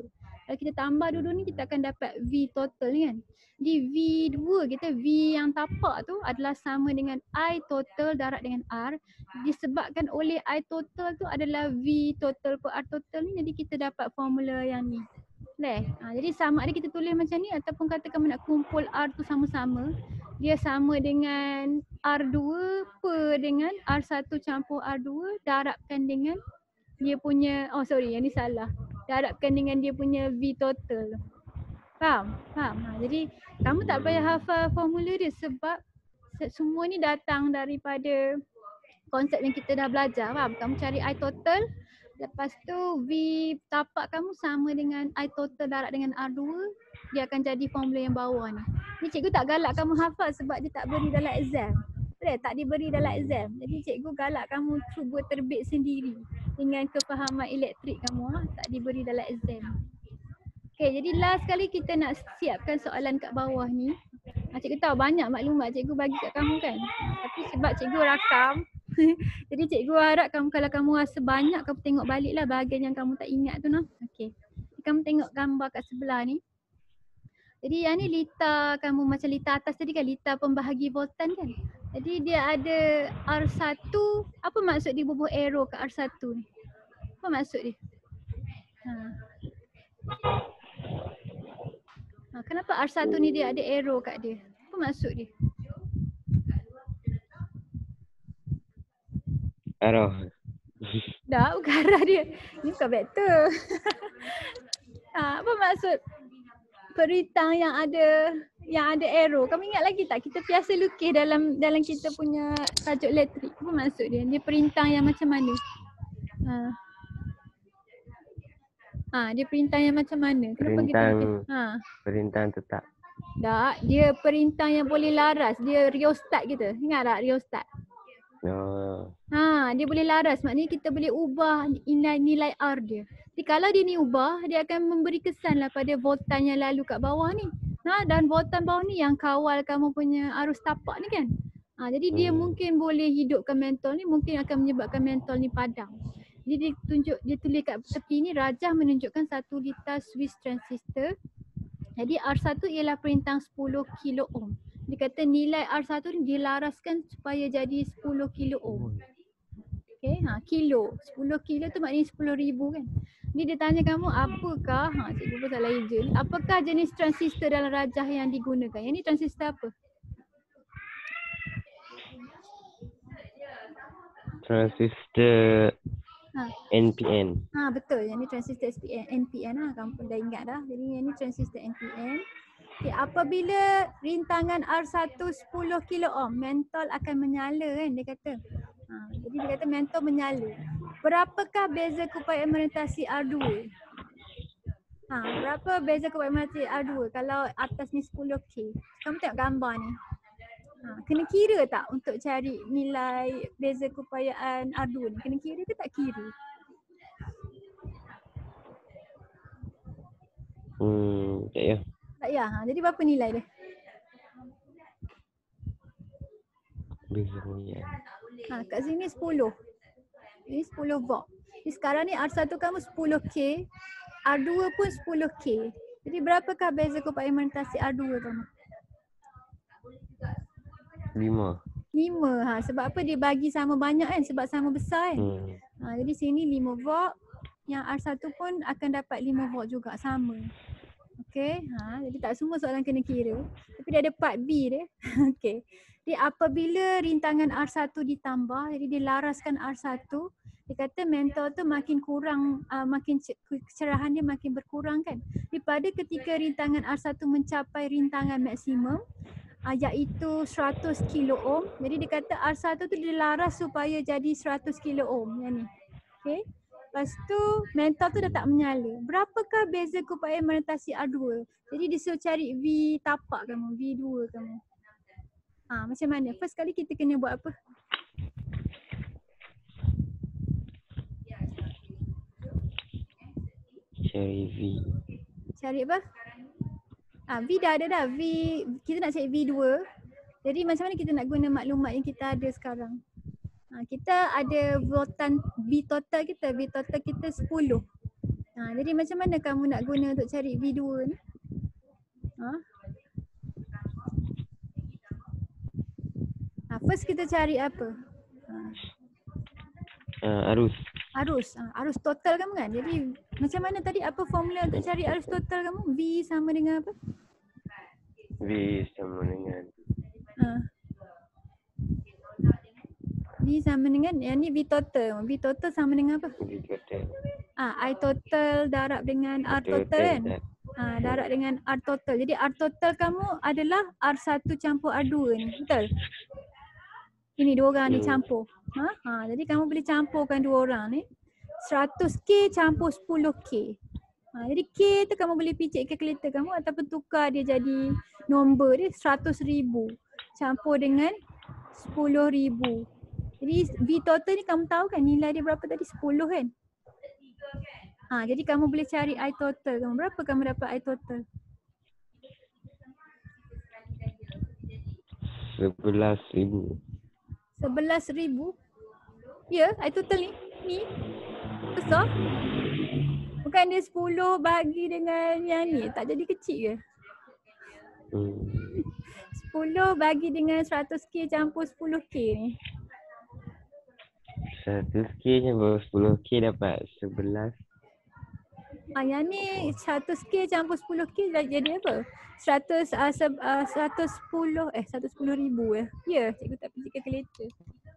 Kalau kita tambah dulu ni kita akan dapat V total ni kan. Di V dua kita, V yang tapak tu adalah sama dengan I total darab dengan R. Disebabkan oleh I total tu adalah V total per R total ni, jadi kita dapat formula yang ni. Boleh? Ha, jadi sama ada kita tulis macam ni ataupun kata kamu nak kumpul R tu sama-sama. Dia sama dengan R dua per dengan R satu campur R dua darabkan dengan dia punya, oh sorry yang ni salah. Darabkan dengan dia punya V total. Faham? Faham? Ha, jadi kamu tak payah hafal formula dia sebab semua ni datang daripada konsep yang kita dah belajar. Faham? Kamu cari I total, lepas tu V tapak kamu sama dengan I total darab dengan R dua, dia akan jadi formula yang bawah ni. Ni cikgu tak galak kamu hafal sebab dia tak beri dalam exam. Boleh? Tak diberi dalam exam. Jadi cikgu galak kamu cuba terbit sendiri dengan kefahaman elektrik kamu. Ha? Tak diberi dalam exam. Okay, jadi last kali kita nak siapkan soalan kat bawah ni. Ha, cikgu tahu banyak maklumat cikgu bagi kat kamu kan. Tapi sebab cikgu rakam, jadi cikgu harap kamu kalau kamu rasa banyak, kamu tengok baliklah bahagian yang kamu tak ingat tu noh. Okey. Kamu tengok gambar kat sebelah ni. Jadi yang ni litar kamu macam litar atas tadi kan, litar pembahagi voltan kan. Jadi dia ada R satu, apa maksud dia bubuh arrow kat R satu ni? Apa maksud dia? Ha. Ha, kenapa R satu ni dia ada arrow kat dia? Apa maksud dia? Arrow. Dah, bukan arah dia. Ni bukan vektor. Ha, apa maksud perintang yang ada yang ada arrow? Kamu ingat lagi tak kita biasa lukis dalam dalam kita punya tajuk elektrik? Apa maksud dia? Dia perintang yang macam mana? Ha. Ha, dia perintang yang macam mana? Kenapa Perintang, kita lukis? Ha. perintang tetap. Tak, dia perintang yang boleh laras. Dia rheostat kita. Ingat tak rheostat? Oh. Ha, dia boleh laras. Maknanya kita boleh ubah nilai, nilai R dia. Jadi kalau dia ni ubah, dia akan memberi kesan lah pada voltan yang lalu kat bawah ni. Ha, dan voltan bawah ni yang kawal kamu punya arus tapak ni kan. Ha, jadi dia Hmm. mungkin boleh hidupkan mentol ni, mungkin akan menyebabkan mentol ni padam. Jadi dia tunjuk, dia tulis kat tepi ni rajah menunjukkan satu litar Swiss transistor. Jadi R satu ialah perintang sepuluh kilo ohm. Dia kata nilai R satu ni dilaraskan supaya jadi sepuluh kilo ohm. Okay, ha, kilo. sepuluh kilo tu maknanya sepuluh ribu kan. Ni dia tanya kamu apakah, ha, cikgu pun salah hijau ni. Apakah jenis transistor dalam rajah yang digunakan? Yang ni transistor apa? Transistor Ha. N P N. Ha, betul. Yang ni transistor N P N lah. Kamu pun dah ingat dah. Jadi yang ni transistor N P N. Okay, apabila rintangan R satu sepuluh kilo ohm, mentol akan menyala kan dia kata. Ha, jadi dia kata mentol menyala. Berapakah beza keupayaan merentasi R dua? Ha, berapa beza keupayaan merentasi R dua kalau atas ni sepuluh K? Kamu tengok gambar ni. Ha, kena kira tak untuk cari nilai beza keupayaan R dua ni? Kena kira ke tak kira? Hmm, tak ya. Tak ya. Ha, jadi berapa nilai dia? Beza ni ya. Ha, kat sini sepuluh. Ini sepuluh volt. Jadi sekarang ni R satu kamu sepuluh K, R dua pun sepuluh K. Jadi berapakah beza keupayaan merentasi R dua kamu? Lima. lima. Ha, sebab apa dia bagi sama banyak kan? Sebab sama besar kan? Hmm. Ha, jadi sini lima volt. Yang R satu pun akan dapat lima volt juga, sama. Okey, ha, jadi tak semua soalan kena kira. Tapi dia ada part B dia. Okey. Jadi apabila rintangan R satu ditambah, jadi dia laraskan R satu, dia kata mentol tu makin kurang, uh, makin kecerahan dia makin berkurang kan. Jadi pada ketika rintangan R satu mencapai rintangan maksimum, uh, iaitu seratus kilo ohm, jadi dia kata R satu tu dilaras supaya jadi seratus kilo ohm yang ni. Okey. Lepas tu mentol tu dah tak menyala. Berapakah beza keupayaan merentasi R dua? Jadi dia suruh cari V tapak kamu, V dua kamu. Ha, macam mana? First kali kita kena buat apa? Cari V. Cari apa? Ah, V dah ada dah. V, kita nak cari V dua. Jadi macam mana kita nak guna maklumat yang kita ada sekarang? Ha, kita ada voltan V total kita, V total kita sepuluh. Ha, jadi macam mana kamu nak guna untuk cari V dua ni? Ha? Ha, first kita cari apa? Ha. Uh, arus. Arus. Ha, arus total kamu kan? Jadi macam mana tadi, apa formula untuk cari arus total kamu? V sama dengan apa? V sama dengan Ha. V sama dengan, yang ni V total. V total sama dengan apa? V total. Ah, I total darab dengan R total kan? Ah, darab dengan R total. Jadi R total kamu adalah R satu campur R dua ni, betul? Ini dua orang ni campur. Ha? Ha, jadi kamu boleh campurkan dua orang ni. seratus K campur sepuluh K. Ha, jadi K tu kamu boleh picit kalkulator kamu ataupun tukar dia jadi nombor dia seratus ribu campur dengan sepuluh ribu. Jadi V total ni kamu tahu kan nilai dia berapa tadi? sepuluh kan? Ha, jadi kamu boleh cari I total kamu. Berapa kamu dapat I total? Sebelas ribu. Sebelas ribu? Ya, I total ni. Ni. Besar. Bukan dia sepuluh bahagi dengan yang ni. Tak jadi kecil ke? Hmm. sepuluh bagi dengan seratus K campur sepuluh K ni. seratus K campur sepuluh K dapat sebelas. Ah, yang ni seratus K campur sepuluh K dah jadi apa? seratus, uh, se, uh, seratus sepuluh, eh seratus sepuluh ribu eh. Ya, cikgu tak pergi kalkulator.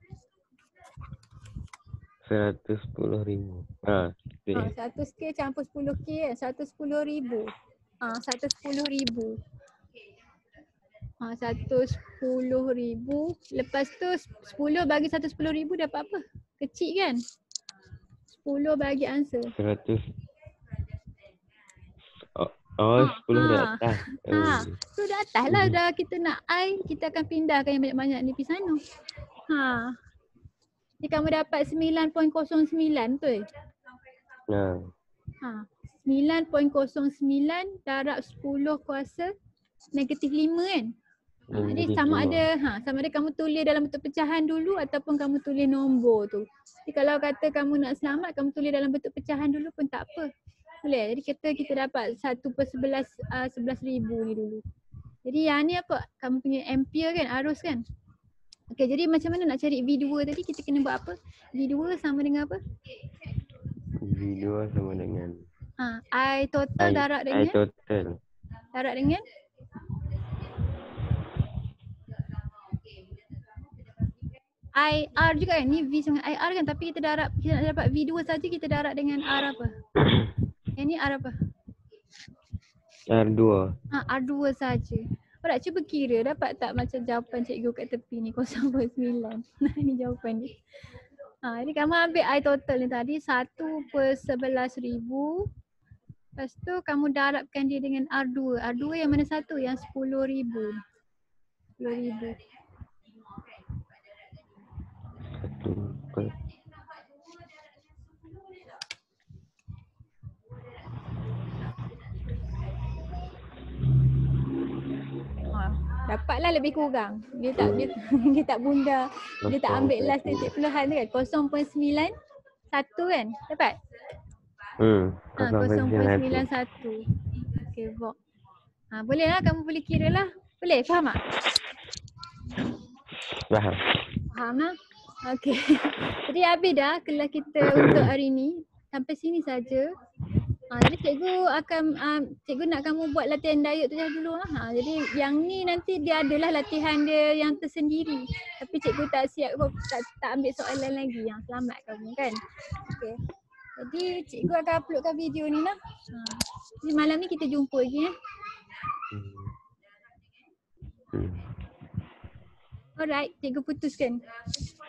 seratus sepuluh ribu. Ha, Ha, seratus K campur sepuluh K kan, seratus sepuluh ribu. Ha, seratus sepuluh ribu. Ha, seratus sepuluh ribu. Lepas tu sepuluh bagi seratus sepuluh ribu dapat apa? Kecil kan? sepuluh bagi answer. seratus. Oh, oh Ha, sepuluh ha. dah atas. Ha, Oh. tu dah atas lah dah kita nak I, kita akan pindahkan yang banyak-banyak ni pergi sana. Ha. Jadi kamu dapat sembilan perpuluhan kosong sembilan betul? Ha. Ha. sembilan perpuluhan kosong sembilan darab sepuluh kuasa negatif lima kan? Ha, Hmm, jadi jadi sama lima. ada ha, sama ada kamu tulis dalam bentuk pecahan dulu ataupun kamu tulis nombor tu. Jadi kalau kata kamu nak selamat, kamu tulis dalam bentuk pecahan dulu pun tak apa. Boleh. Jadi kita kita dapat satu per sebelas, uh, sebelas ribu ni dulu. Jadi yang ni apa? Kamu punya ampere kan, arus kan? Okey, jadi macam mana nak cari V dua tadi? Kita kena buat apa? V dua sama dengan apa? V dua sama dengan Ha, I total I, darab I dengan total. darab dengan I R juga kan? Ni V sama I R kan? Tapi kita darab, kita nak dapat V dua saja, kita darab dengan R apa? Yang ni R apa? R dua. Ha, R dua saja. Alright, cuba kira dapat tak macam jawapan cikgu kat tepi ni kosong perpuluhan sembilan. Nah, ni jawapan dia. Ha, jadi kamu ambil I total ni tadi satu per sebelas ribu. Lepas tu kamu darabkan dia dengan R dua. R dua yang mana satu? Yang sepuluh ribu. sepuluh ribu. Satu per Ha, dapatlah lebih kurang. Dia tak dia, dia tak bunda. Dia tak ambil last titik puluhan tu kan. kosong perpuluhan sembilan satu kan? Dapat? Hmm. Ha, kosong perpuluhan sembilan satu. Okey, Vok. Ha, boleh lah, kamu boleh kira lah. Boleh, faham tak? Faham. Faham lah? Okey. Jadi habis dah kelas kita untuk hari ni. Sampai sini saja. Ha, jadi cikgu akan, uh, cikgu nak kamu buat latihan diet tu dah dulu lah. Ha, jadi yang ni nanti dia adalah latihan dia yang tersendiri. Tapi cikgu tak siap, tak, tak ambil soalan lagi. Yang selamat kamu kan. Okey. Jadi cikgu akan uploadkan video ni lah. Ha. Jadi malam ni kita jumpa lagi ya. Hmm. Hmm. Alright, cikgu putuskan.